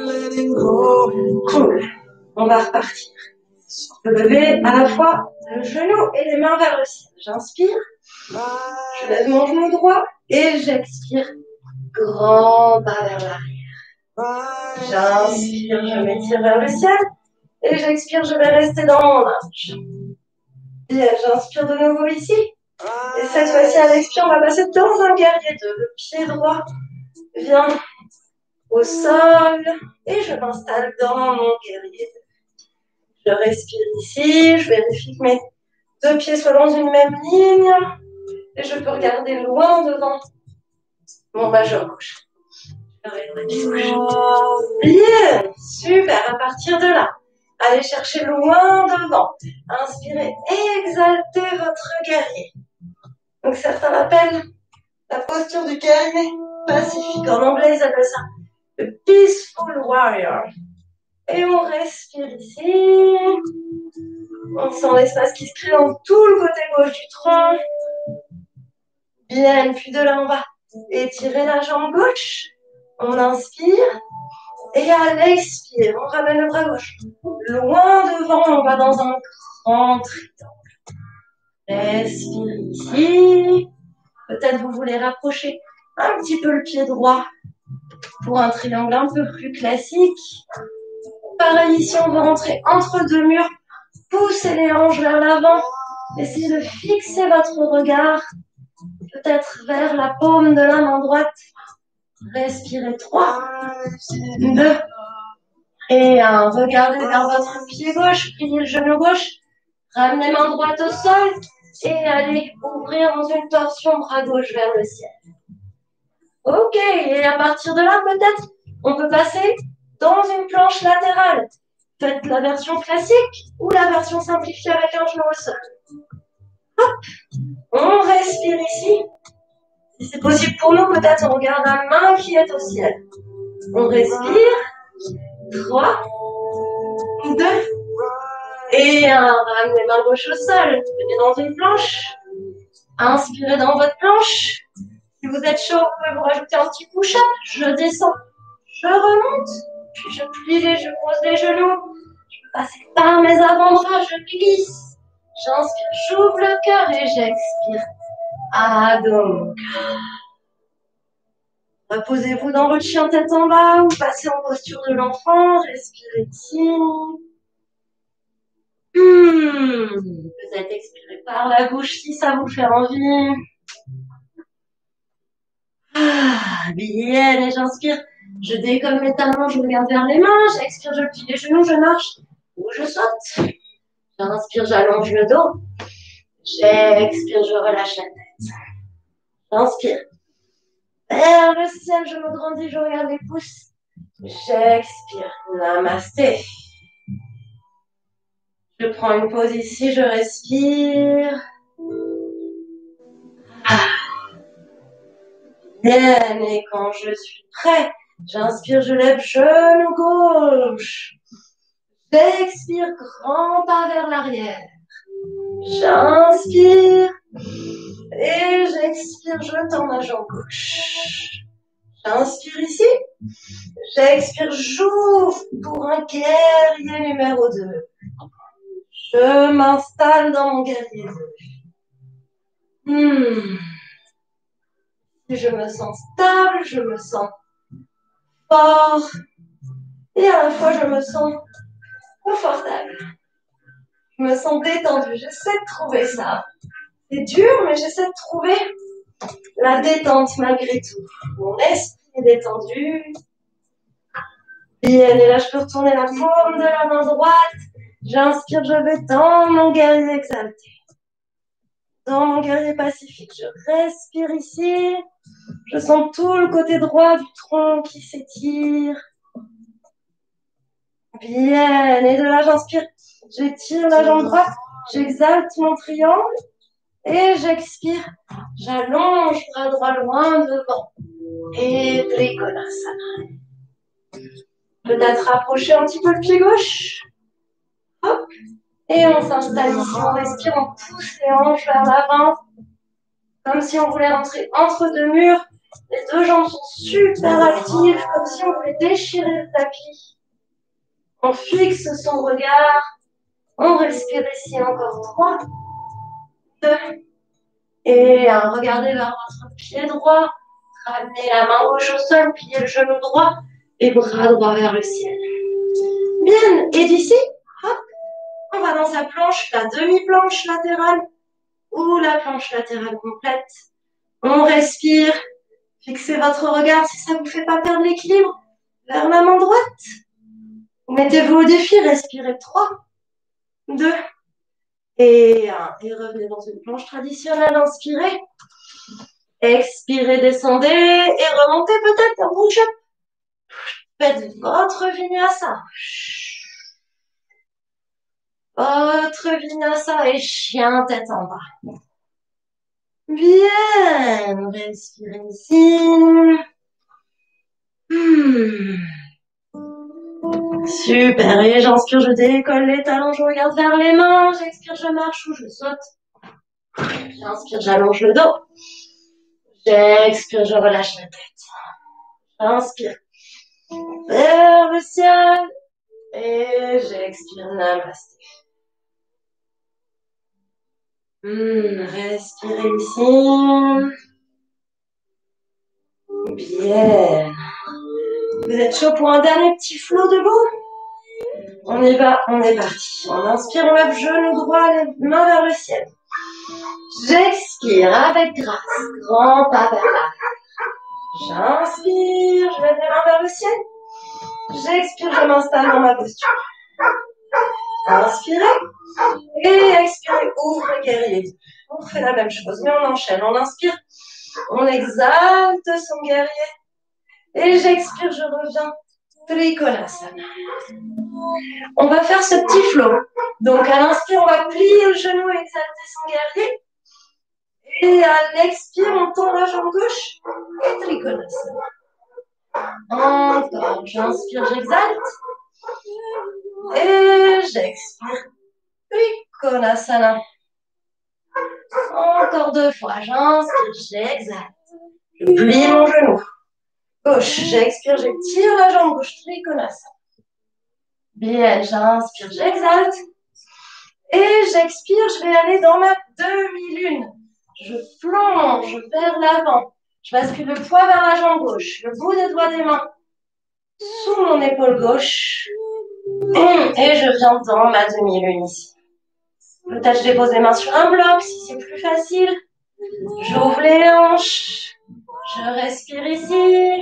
Cool. On va repartir. Je peux lever à la fois le genou et les mains vers le ciel. J'inspire. Je lève mon genou droit et j'expire. Grand pas vers l'arrière. J'inspire, je m'étire vers le ciel. Et j'expire, je vais rester dans mon linge. Bien, j'inspire de nouveau ici. Et cette fois-ci, à l'expire, on va passer dans un guerrier 2. Le pied droit vient au sol. Et je m'installe dans mon guerrier 2. Je respire ici. Je vérifie que mes deux pieds soient dans une même ligne. Et je peux regarder loin devant mon majeur gauche. Bien, super. À partir de là, allez chercher loin devant. Inspirez, exaltez votre guerrier. Donc certains l'appellent la posture du guerrier pacifique. En anglais, ils appellent ça le peaceful warrior. Et on respire ici. On sent l'espace qui se crée dans tout le côté gauche du tronc. Bien, puis de là, on va étirer la jambe gauche. On inspire. Et à l'expire, on ramène le bras gauche. Loin devant, on va dans un grand triangle. Respire ici. Peut-être vous voulez rapprocher un petit peu le pied droit pour un triangle un peu plus classique. Pareil ici, on va rentrer entre deux murs. Poussez les hanches vers l'avant. Essayez de fixer votre regard peut-être vers la paume de la main droite. Respirez 3, 2 et 1. Regardez vers votre pied gauche, pliez le genou gauche. Ramenez main droite au sol et allez ouvrir dans une torsion bras gauche vers le ciel. Ok, et à partir de là, peut-être, on peut passer dans une planche latérale. Faites la version classique ou la version simplifiée avec un genou au sol. Hop, on respire ici. Si c'est possible pour nous, peut-être on regarde la main qui est au ciel. On respire. 3, 2 et 1. Ramenez main gauche au sol. Venez dans une planche. Inspirez dans votre planche. Si vous êtes chaud, vous pouvez vous rajouter un petit push-up. Je descends. Je remonte. Puis je plie je pose les genoux. Je peux passer par mes avant-bras. Je glisse. J'inspire, j'ouvre le cœur et j'expire. Adho. Reposez-vous dans votre chien tête en bas ou passez en posture de l'enfant. Respirez ici. Peut-être expirez par la bouche si ça vous fait envie. Bien, et j'inspire. Je décolle mes talons, je regarde vers les mains. J'expire, je plie les genoux, je marche ou je saute. J'inspire, j'allonge le dos. J'expire, je relâche la tête. J'inspire. Vers le ciel, je me grandis, je regarde les pouces. J'expire. Namasté. Je prends une pause ici, je respire. Bien, et quand je suis prêt, j'inspire, je lève genou gauche. J'expire, grand pas vers l'arrière. J'inspire et j'expire, je tends ma jambe gauche. J'inspire ici. J'expire, j'ouvre pour un guerrier numéro 2. Je m'installe dans mon guerrier 2. Je me sens stable, je me sens fort et à la fois je me sens confortable. Je me sens détendue, j'essaie de trouver ça. C'est dur, mais j'essaie de trouver la détente malgré tout. Mon esprit est détendu, Bien, et là, je peux retourner la paume de la main droite. J'inspire, je vais dans mon guerrier exalté. Dans mon guerrier pacifique, je respire ici. Je sens tout le côté droit du tronc qui s'étire. Bien, et de là, j'inspire. J'étire la jambe droite. J'exalte mon triangle. Et j'expire. J'allonge bras droit loin devant. Et Trikonasana. Peut-être rapprocher un petit peu le pied gauche. Hop. Et on s'installe ici. On respire, on pousse les hanches vers l'avant. Comme si on voulait rentrer entre deux murs. Les deux jambes sont super actives, comme si on voulait déchirer le tapis. On fixe son regard. On respire ici encore 3, 2. Et regardez vers votre pied droit. Ramenez la main gauche au sol, pliez le genou droit et bras droit vers le ciel. Bien, et d'ici, hop, on va dans sa planche, la demi-planche latérale ou la planche latérale complète. On respire. Fixez votre regard si ça ne vous fait pas perdre l'équilibre vers la main droite. Mettez-vous au défi, respirez 3, 2 et 1. Et revenez dans une planche traditionnelle, inspirez. Expirez, descendez et remontez peut-être un push-up. Faites votre vinyasa. Votre vinyasa et chien tête en bas. Bien, respirez ici. Super, et j'inspire, je décolle les talons, je regarde vers les mains, j'expire, je marche ou je saute. J'inspire, j'allonge le dos. J'expire, je relâche la tête. J'inspire vers le ciel et j'expire, namasté. Respirez ici. Bien. Vous êtes chaud pour un dernier petit flot debout? On y va, on est parti. On inspire, on lève genou droit, main vers le ciel. J'expire avec grâce, grand pas vers l'arrière. J'inspire, je lève les mains vers le ciel. J'expire, je m'installe dans ma posture. Inspirez et expirez, ouvre guerrier. On fait la même chose, mais on enchaîne. On inspire, on exalte son guerrier. Et j'expire, je reviens. Trikonasana. On va faire ce petit flow. Donc à l'inspire, on va plier le genou et exalter son guerrier. Et à l'expire, on tend la jambe gauche et Trikonasana. Encore, j'inspire, j'exalte. Et j'expire. Trikonasana. Encore 2 fois, j'inspire, j'exalte. Je plie mon genou. Gauche, j'expire, j'étire la jambe gauche, Trikonasana. Bien, j'inspire, j'exalte. Et j'expire, je vais aller dans ma demi-lune. Je plonge vers l'avant. Je bascule le poids vers la jambe gauche, le bout des doigts des mains sous mon épaule gauche. Et je viens dans ma demi-lune ici. Peut-être je dépose les mains sur un bloc si c'est plus facile. J'ouvre les hanches. Je respire ici.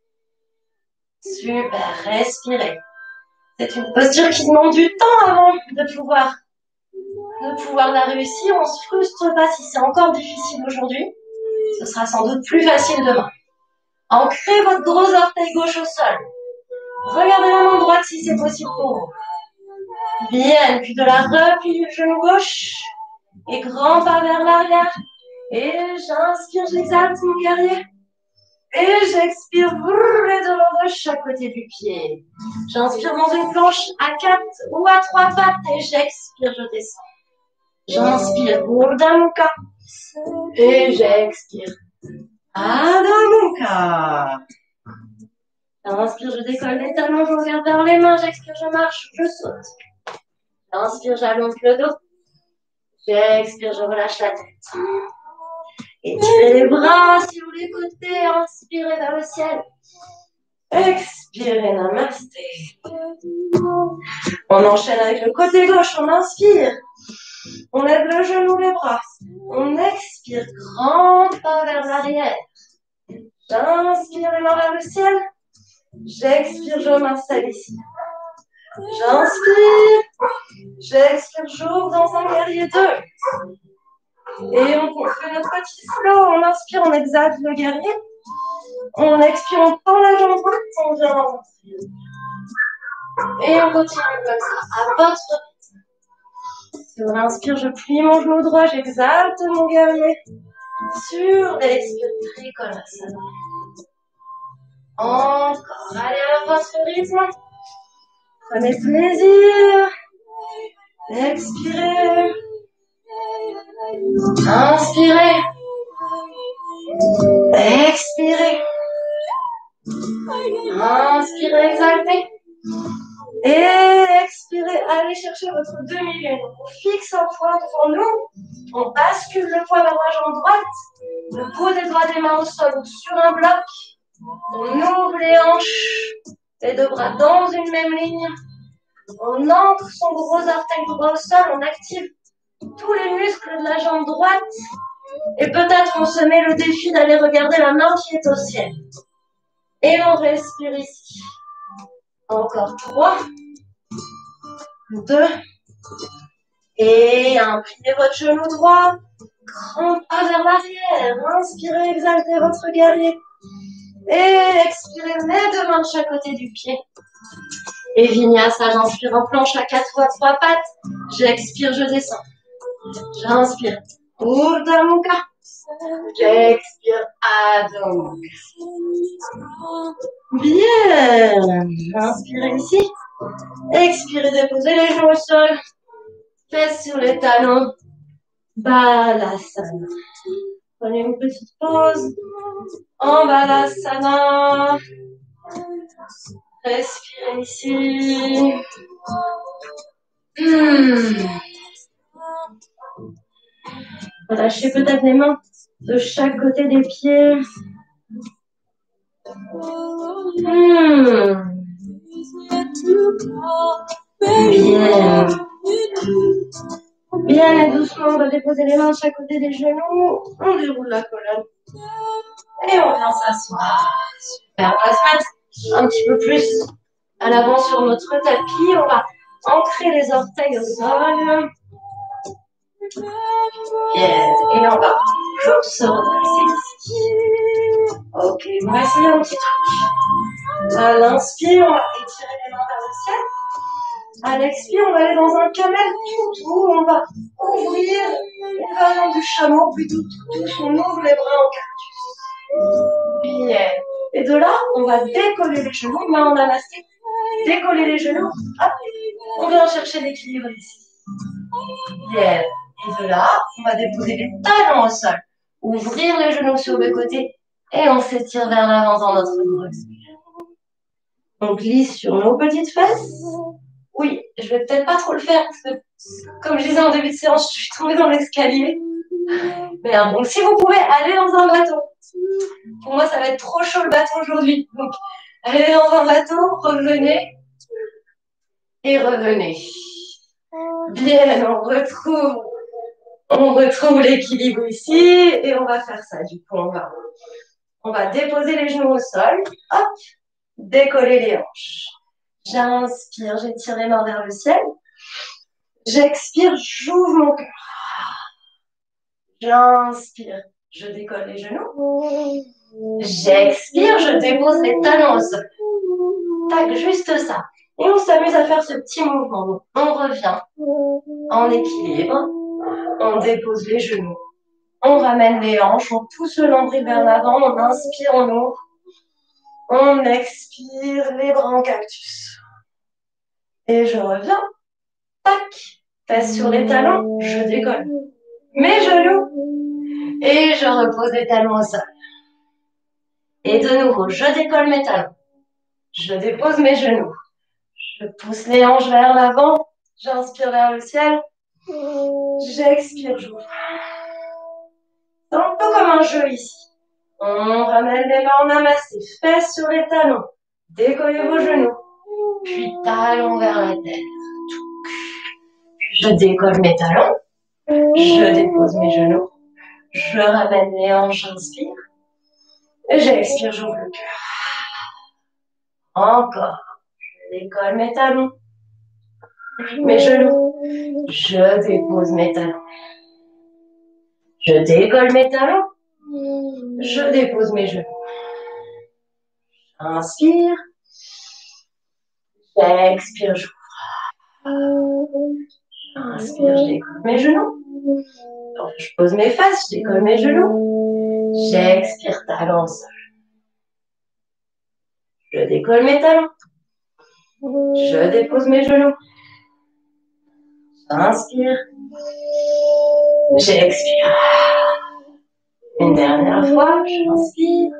Super, respirez. C'est une posture qui demande du temps avant de pouvoir la réussir. On ne se frustre pas si c'est encore difficile aujourd'hui. Ce sera sans doute plus facile demain. Ancrez votre gros orteil gauche au sol. Regardez la main droite si c'est possible pour vous. Bien, puis de la replie le genou gauche. Et grand pas vers l'arrière. Et j'inspire, j'exalte mon guerrier. Et j'expire, les deux mains de chaque côté du pied. J'inspire dans une planche à 4 ou à 3 pattes et j'expire, je descends. J'inspire, Urdhva Mukha. Et j'expire, Adho Mukha. J'inspire, je décolle les talons, je regarde vers les mains. J'expire, je marche, je saute. J'inspire, j'allonge le dos. J'expire, je relâche la tête. Étirez les bras sur les côtés, inspirez vers le ciel. Expirez, namasté. On enchaîne avec le côté gauche, on inspire. On lève le genou, les bras. On expire, grand pas vers l'arrière. J'inspire les mains vers le ciel. J'expire, je m'installe ici. J'inspire. J'expire, j'ouvre dans un guerrier 2. Et on fait notre petit flow. On inspire, on exalte le guerrier. On expire, on prend la jambe droite, on vient. Et on continue comme ça, à votre rythme. Si on inspire, je plie mon genou droit, j'exalte mon guerrier. Sur l'expire, Trikonasana. Encore, allez à votre rythme. Prenez plaisir. Expirez. Inspirez. Expirez. Inspirez, exaltez. Et expirez. Allez chercher votre demi-lune. On fixe un point devant nous. On bascule le poids vers la jambe droite. Le bout des doigts des mains au sol ou sur un bloc. On ouvre les hanches. Les deux bras dans une même ligne. On ancre son gros orteil droit au sol. On active tous les muscles de la jambe droite. Et peut-être on se met le défi d'aller regarder la main qui est au ciel. Et on respire ici. Encore 3, 2, et pliez votre genou droit. Grand pas vers l'arrière. Inspirez, exaltez votre guerrier. Et expirez, mes deux mains de chaque côté du pied. Et vinyasa, j'inspire en planche à 4 fois 3 pattes. J'expire, je descends. J'inspire. Urdhva Mukha. J'expire. Adho Mukha. Bien. Inspirez ici. Expirez, déposez les genoux au sol. Fesses sur les talons. Balasana. Prenez une petite pause. En Balasana. Respirez ici. Relâchez peut-être les mains de chaque côté des pieds. Bien. Bien et doucement, on va déposer les mains de chaque côté des genoux. On déroule la colonne. Et on vient s'asseoir. Super. On va se mettre un petit peu plus à l'avant sur notre tapis. On va ancrer les orteils au sol. Bien. Et on va se redresser ici. Ok, on va essayer un petit truc. À l'inspire, on va étirer les mains vers le ciel. À l'expire, on va aller dans un camel tout doux. On va ouvrir une variante du chameau, plutôt tout douce. On ouvre les bras en cactus. Bien. Et de là, on va décoller les genoux, main en namasté. Décoller les genoux. Hop. On vient chercher l'équilibre ici. Bien. Et de là, on va déposer les talons au sol. Ouvrir les genoux sur le côté. Et on s'étire vers l'avant dans notre respire. On glisse sur nos petites fesses. Oui, je vais peut-être pas trop le faire parce que, comme je disais en début de séance, je suis tombée dans l'escalier. Mais donc, si vous pouvez aller dans un bateau. Pour moi, ça va être trop chaud le bateau aujourd'hui. Donc, allez dans un bateau, revenez et revenez. Bien, on retrouve l'équilibre ici et on va faire ça. Du coup, on va déposer les genoux au sol. Hop, décoller les hanches. J'inspire, j'étire les mains vers le ciel. J'expire, j'ouvre mon cœur. J'inspire, je décolle les genoux. J'expire, je dépose les talons au sol. Tac, juste ça. Et on s'amuse à faire ce petit mouvement. Donc, on revient en équilibre. On dépose les genoux. On ramène les hanches. On pousse le nombril vers l'avant. On inspire, on ouvre. On expire, les bras en cactus. Et je reviens. Tac. Fesses sur les talons. Je décolle mes genoux. Et je repose les talons au sol. Et de nouveau, je décolle mes talons. Je dépose mes genoux. Je pousse les hanches vers l'avant. J'inspire vers le ciel. J'expire, j'ouvre. C'est un peu comme un jeu ici. On ramène les mains en namasté. Fesses sur les talons. Décollez vos genoux. Puis talons vers la terre. Je décolle mes talons. Je dépose mes genoux. Je ramène les hanches, j'inspire. Et j'expire, j'ouvre le cœur. Encore. Je décolle mes talons. Mes genoux. Je dépose mes talons. Je décolle mes talons. Je dépose mes genoux. Inspire. J'expire, j'ouvre. Inspire, je décolle mes genoux. Je pose mes fesses, je décolle mes genoux. J'expire, talons au sol. Je décolle mes talons. Je dépose mes genoux. J'inspire. J'expire. Une dernière fois, j'inspire.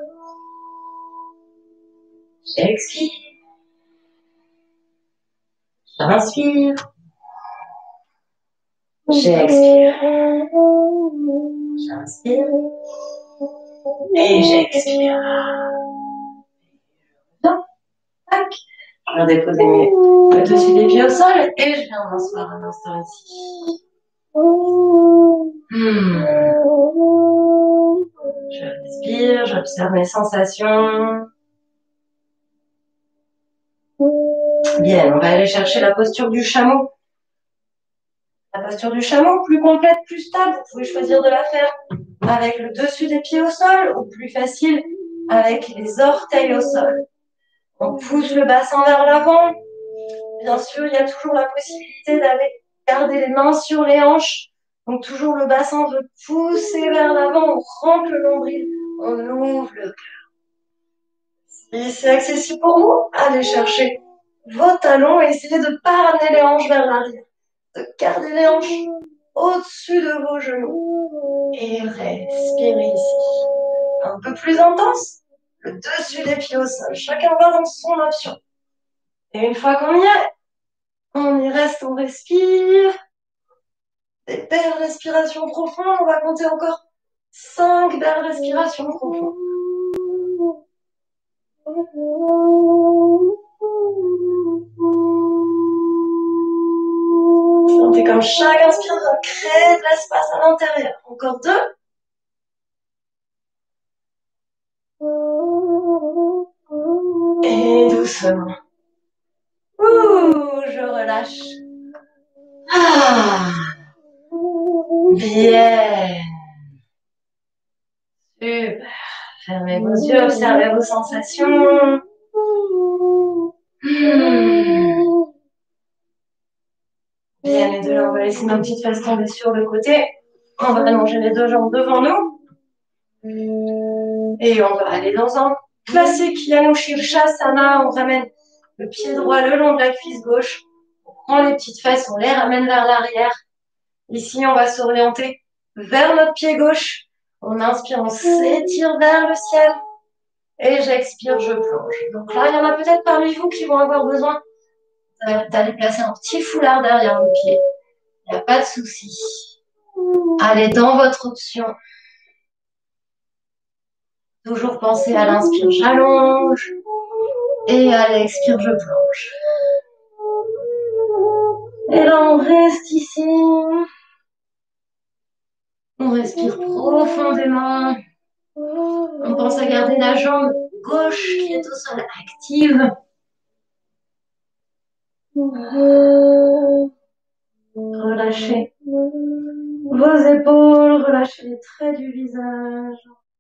J'expire. J'inspire. J'expire. J'inspire. Et j'expire. Donc, tac. Je viens déposer le dessus des pieds au sol et je viens m'asseoir un instant ici. Je respire, j'observe mes sensations. Bien, on va aller chercher la posture du chameau. La posture du chameau, plus complète, plus stable, vous pouvez choisir de la faire avec le dessus des pieds au sol ou plus facile avec les orteils au sol. On pousse le bassin vers l'avant. Bien sûr, il y a toujours la possibilité d'aller garder les mains sur les hanches. Donc toujours le bassin veut pousser vers l'avant, on rentre le nombril, on ouvre le cœur. Si c'est accessible pour vous, allez chercher vos talons et essayez de ne pas ramener les hanches vers l'arrière. De garder les hanches au-dessus de vos genoux. Et respirez ici. Un peu plus intense, le dessus des pieds au sol. Chacun va dans son option. Et une fois qu'on y est, on y reste, on respire. Des belles respirations profondes. On va compter encore 5 belles respirations profondes. Sentez comme chaque inspiration crée de l'espace à l'intérieur. Encore 2. Et doucement. Je relâche. Bien. Super. Fermez vos yeux, observez vos sensations. Bien, les deux là, on va laisser nos petites fesses tomber sur le côté. On va allonger les deux jambes devant nous. Et on va aller dans un classique Yanu Shirshasana. On ramène le pied droit le long de la cuisse gauche. On prend les petites fesses, on les ramène vers l'arrière. Ici, on va s'orienter vers notre pied gauche. On inspire, on s'étire vers le ciel. Et j'expire, je plonge. Donc là, il y en a peut-être parmi vous qui vont avoir besoin d'aller placer un petit foulard derrière le pied. Il n'y a pas de souci. Allez dans votre option. Toujours penser à l'inspire, j'allonge. Et à l'expire, je plonge. Et là, on reste ici. On respire profondément. On pense à garder la jambe gauche qui est au sol active. Relâchez vos épaules, relâchez les traits du visage.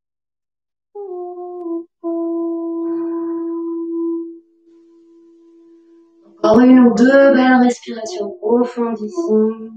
Encore une ou deux belles respirations profondes ici.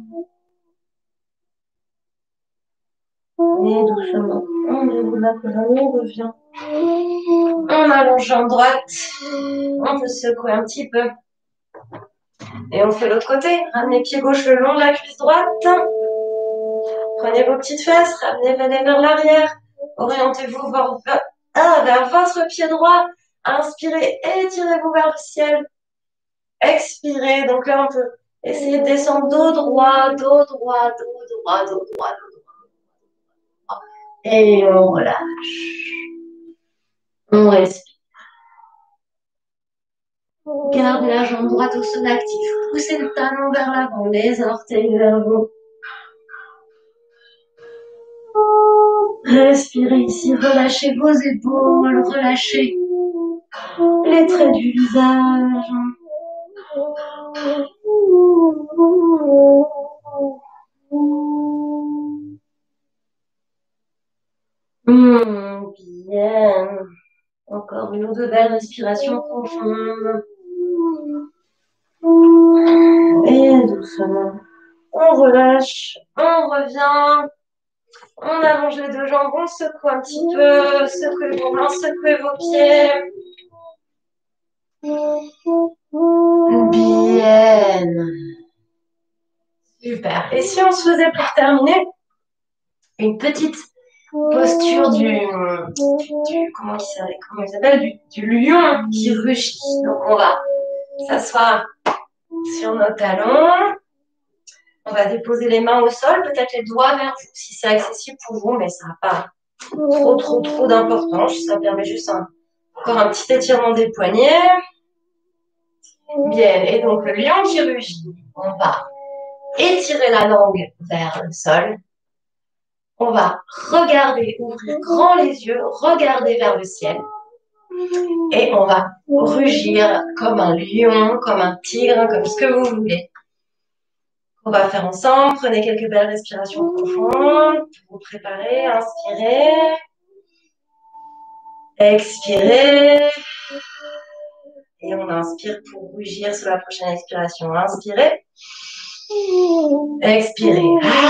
Et doucement, on déroule la colonne, on revient. On allonge jambe droite. On peut secouer un petit peu. Et on fait l'autre côté. Ramenez pied gauche le long de la cuisse droite. Prenez vos petites fesses, ramenez-les vers l'arrière. Orientez-vous vers votre pied droit. Inspirez, étirez-vous vers le ciel. Expirez. Donc là, on peut essayer de descendre dos droit, dos droit, dos droit, dos droit, dos droit. Et on relâche. On respire. Gardez la jambe droite au sol actif. Poussez le talon vers l'avant, les orteils vers vous. Respirez ici, relâchez vos épaules, relâchez les traits du visage. Bien. Encore une ou deux belles respirations profondes. Et doucement, on relâche, on revient. On allonge les deux jambes, on secoue un petit peu, secouez vos mains, secouez vos pieds. Bien. Super. Et si on se faisait pour terminer une petite posture comment il s'appelle, du lion qui rugit. Donc on va s'asseoir sur nos talons. On va déposer les mains au sol, peut-être les doigts vers vous si c'est accessible pour vous, mais ça n'a pas trop d'importance. Ça permet juste encore un petit étirement des poignets. Bien, et donc le lion qui rugit, on va étirer la langue vers le sol. On va regarder, ouvrir grand les yeux, regarder vers le ciel. Et on va rugir comme un lion, comme un tigre, comme ce que vous voulez. On va faire ensemble. Prenez quelques belles respirations profondes pour vous préparer. Inspirez. Expirez. Et on inspire pour rugir sur la prochaine expiration. Inspirez. Expirez.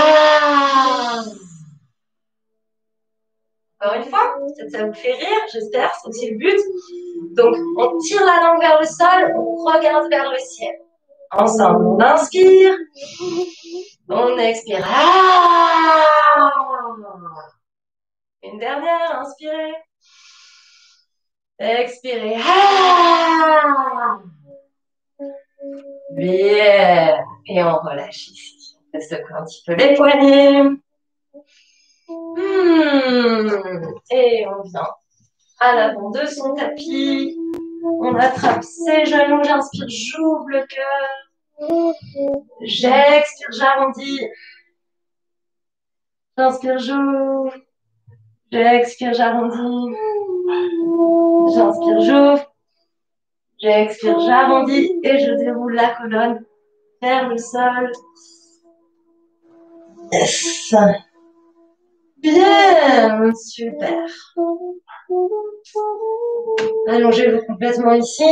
Encore une fois, peut-être ça vous fait rire, j'espère, c'est aussi le but. Donc, on tire la langue vers le sol, on regarde vers le ciel. Ensemble, on inspire, on expire. Une dernière, inspirez. Expirez. Bien. Et on relâche ici. On secoue un petit peu les poignets. Et on vient à l'avant de son tapis. On attrape ses genoux. J'inspire, j'ouvre le cœur. J'expire, j'arrondis. J'inspire, j'ouvre. J'expire, j'arrondis. J'inspire, j'ouvre. J'expire, j'arrondis et je déroule la colonne vers le sol. Yes. Bien, super. Allongez-vous complètement ici.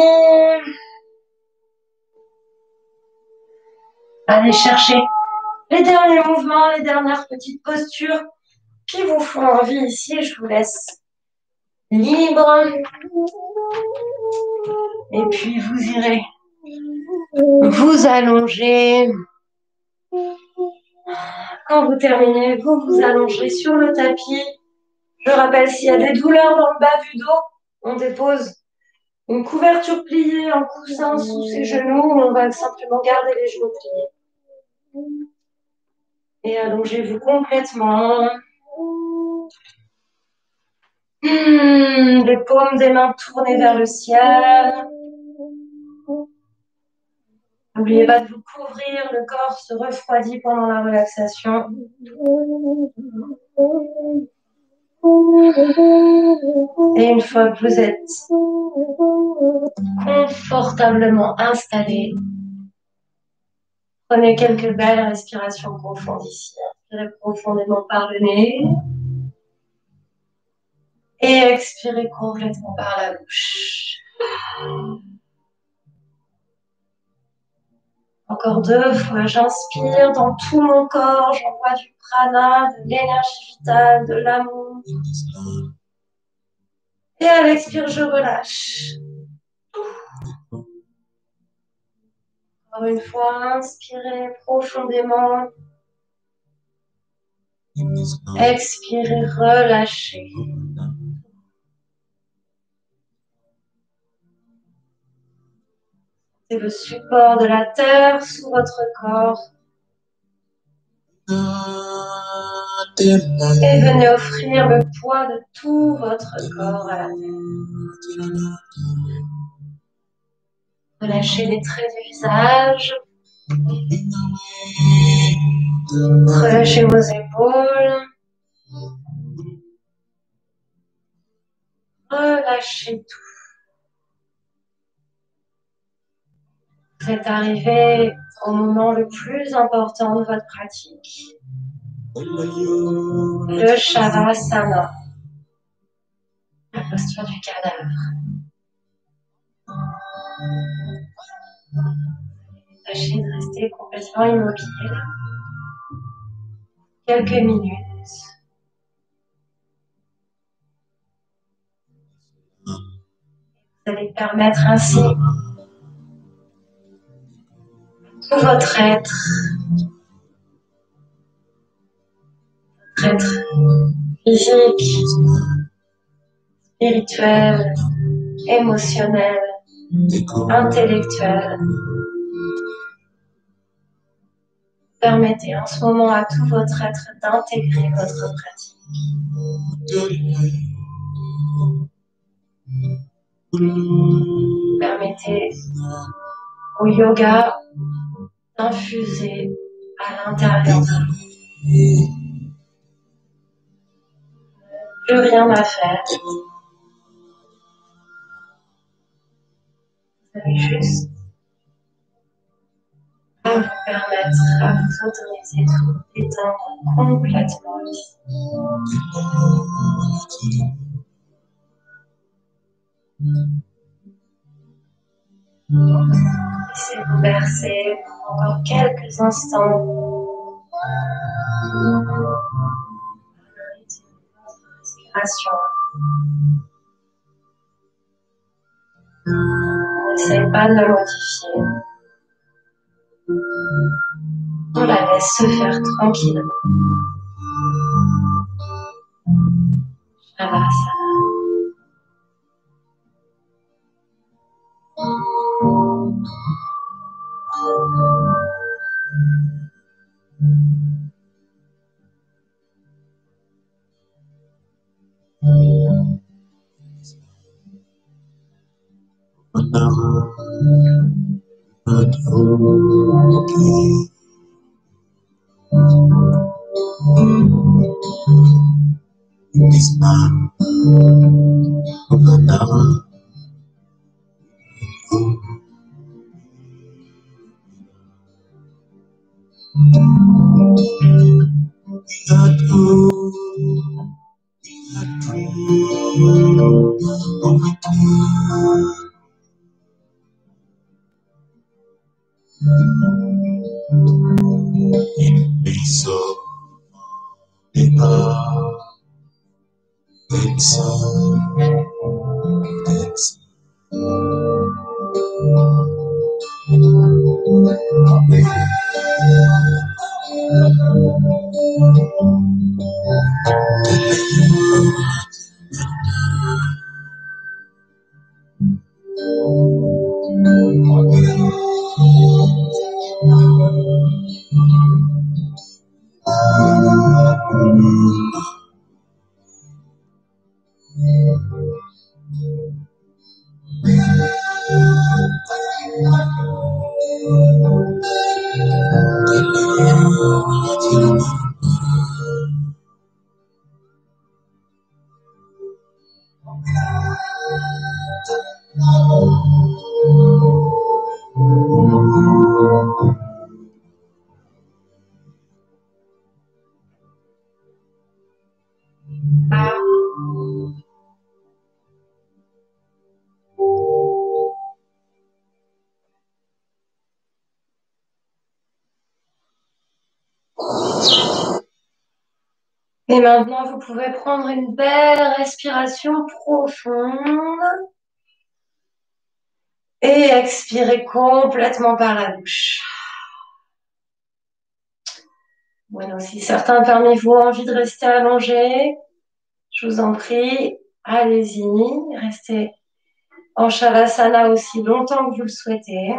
Allez chercher les derniers mouvements, les dernières petites postures qui vous font envie ici. Je vous laisse libre. Et puis vous irez vous allonger. Quand vous terminez, vous vous allongerez sur le tapis. Je rappelle, s'il y a des douleurs dans le bas du dos, on dépose une couverture pliée, un coussin sous ses genoux. On va simplement garder les genoux pliés. Et allongez-vous complètement. Les paumes des mains tournées vers le ciel. N'oubliez pas de vous couvrir, le corps se refroidit pendant la relaxation. Et une fois que vous êtes confortablement installé, prenez quelques belles respirations profondes ici. Inspirez profondément par le nez. Et expirez complètement par la bouche. Encore 2 fois, j'inspire dans tout mon corps, j'envoie du prana, de l'énergie vitale, de l'amour. Et à l'expire, je relâche. Encore une fois, inspirez profondément. Expirez, relâchez. C'est le support de la terre sous votre corps. Et venez offrir le poids de tout votre corps à la terre. Relâchez les traits du visage. Relâchez vos épaules. Relâchez tout. Vous êtes arrivé au moment le plus important de votre pratique, le Shavasana, la posture du cadavre. Tâchez de rester complètement immobile quelques minutes. Vous allez permettre ainsi tout votre être physique, spirituel, émotionnel, intellectuel. Permettez en ce moment à tout votre être d'intégrer votre pratique. Permettez au yoga d'infuser à l'intérieur de vous. Plus rien à faire. Vous avez juste à vous permettre, à vous autoriser de vous détendre complètement ici. Laissez-vous bercer pour encore quelques instants. Respiration. N'essayez pas de la modifier. On la laisse se faire tranquillement. Shavasana. Et maintenant, vous pouvez prendre une belle respiration profonde et expirer complètement par la bouche. Bueno, si certains parmi vous ont envie de rester allongés, je vous en prie, allez-y, restez en Shavasana aussi longtemps que vous le souhaitez.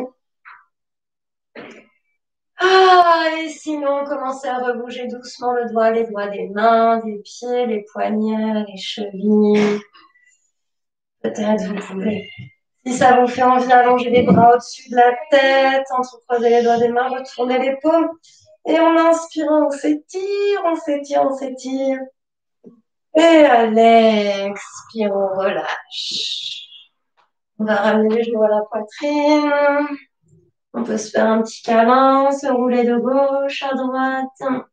Et sinon, commencez à rebouger doucement les doigts des mains, des pieds, les poignets, les chevilles. Peut-être vous pouvez. Si ça vous fait envie, allonger les bras au-dessus de la tête, entrecroiser les doigts des mains, retourner les paumes. Et en inspirant, on s'étire, on s'étire, on s'étire. Et à l'expire, on relâche. On va ramener les genoux à la poitrine. On peut se faire un petit câlin, se rouler de gauche à droite.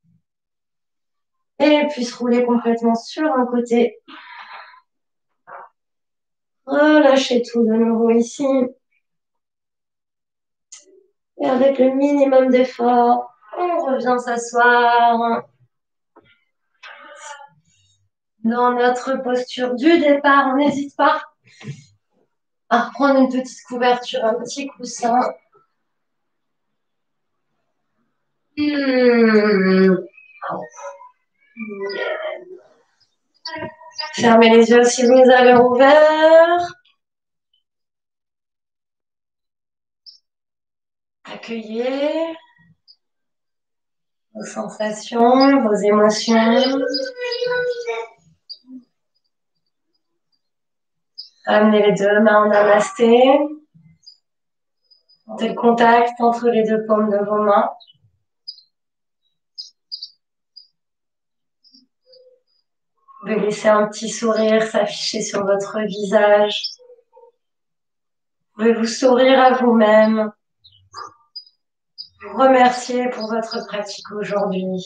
Et puis se rouler complètement sur un côté. Relâchez tout de nouveau ici. Et avec le minimum d'effort, on revient s'asseoir dans notre posture du départ. On n'hésite pas à reprendre une petite couverture, un petit coussin. Fermez les yeux si vous les avez ouverts. Accueillez vos sensations, vos émotions. Amenez les deux mains en namasté. Sentez le contact entre les deux paumes de vos mains. Vous pouvez laisser un petit sourire s'afficher sur votre visage. Vous pouvez vous sourire à vous-même. Vous remercier pour votre pratique aujourd'hui.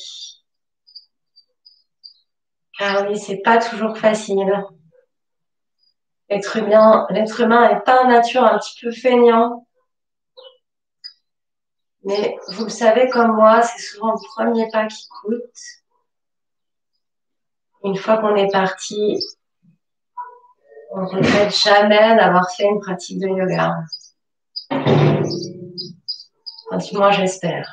Car oui, c'est pas toujours facile. L'être humain est par nature un petit peu feignant. Mais vous le savez comme moi, c'est souvent le premier pas qui coûte. Une fois qu'on est parti, on ne regrette jamais d'avoir fait une pratique de yoga. Enfin, du moins, j'espère.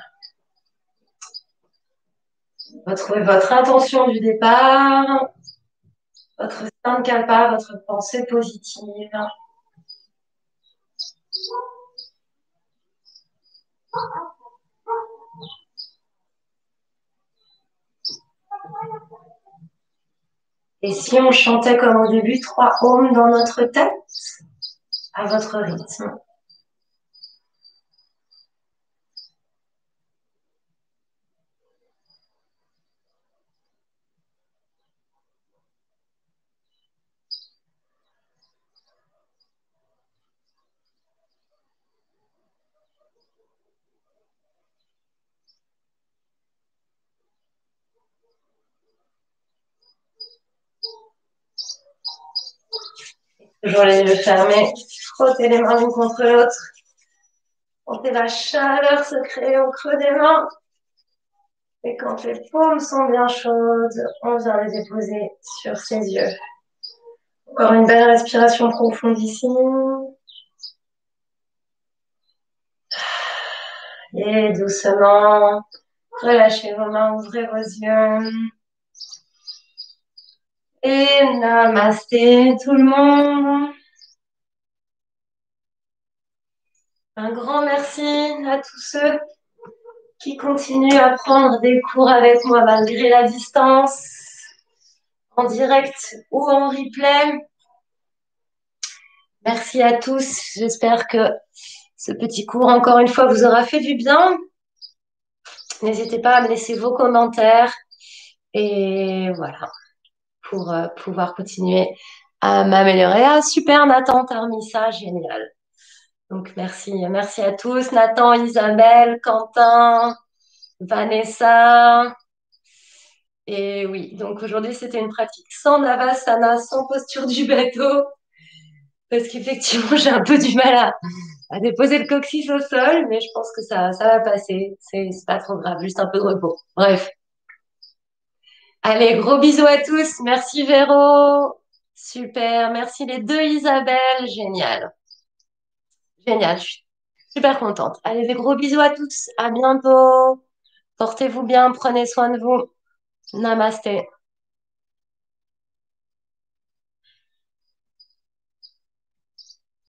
Retrouvez votre intention du départ, votre sankalpa, votre pensée positive. Et si on chantait comme au début 3 ohms dans notre tête, à votre rythme. Toujours les yeux fermés, frottez les mains l'une contre l'autre. Sentez la chaleur se créer au creux des mains. Et quand les paumes sont bien chaudes, on vient les déposer sur ses yeux. Encore une belle respiration profonde ici. Et doucement, relâchez vos mains, ouvrez vos yeux. Et namasté tout le monde. Un grand merci à tous ceux qui continuent à prendre des cours avec moi malgré la distance, en direct ou en replay. Merci à tous. J'espère que ce petit cours, encore une fois, vous aura fait du bien. N'hésitez pas à me laisser vos commentaires et voilà, pour pouvoir continuer à m'améliorer. Ah, super, Nathan, t'as remis ça, génial. Donc, merci à tous, Nathan, Isabelle, Quentin, Vanessa. Et oui, donc aujourd'hui, c'était une pratique sans Navasana, sans posture du bateau, parce qu'effectivement, j'ai un peu du mal à déposer le coccyx au sol, mais je pense que ça va passer. C'est pas trop grave, juste un peu de repos. Bref. Allez, gros bisous à tous. Merci Véro. Super. Merci les deux Isabelle. Génial. Génial. Je suis super contente. Allez, des gros bisous à tous. À bientôt. Portez-vous bien. Prenez soin de vous. Namasté.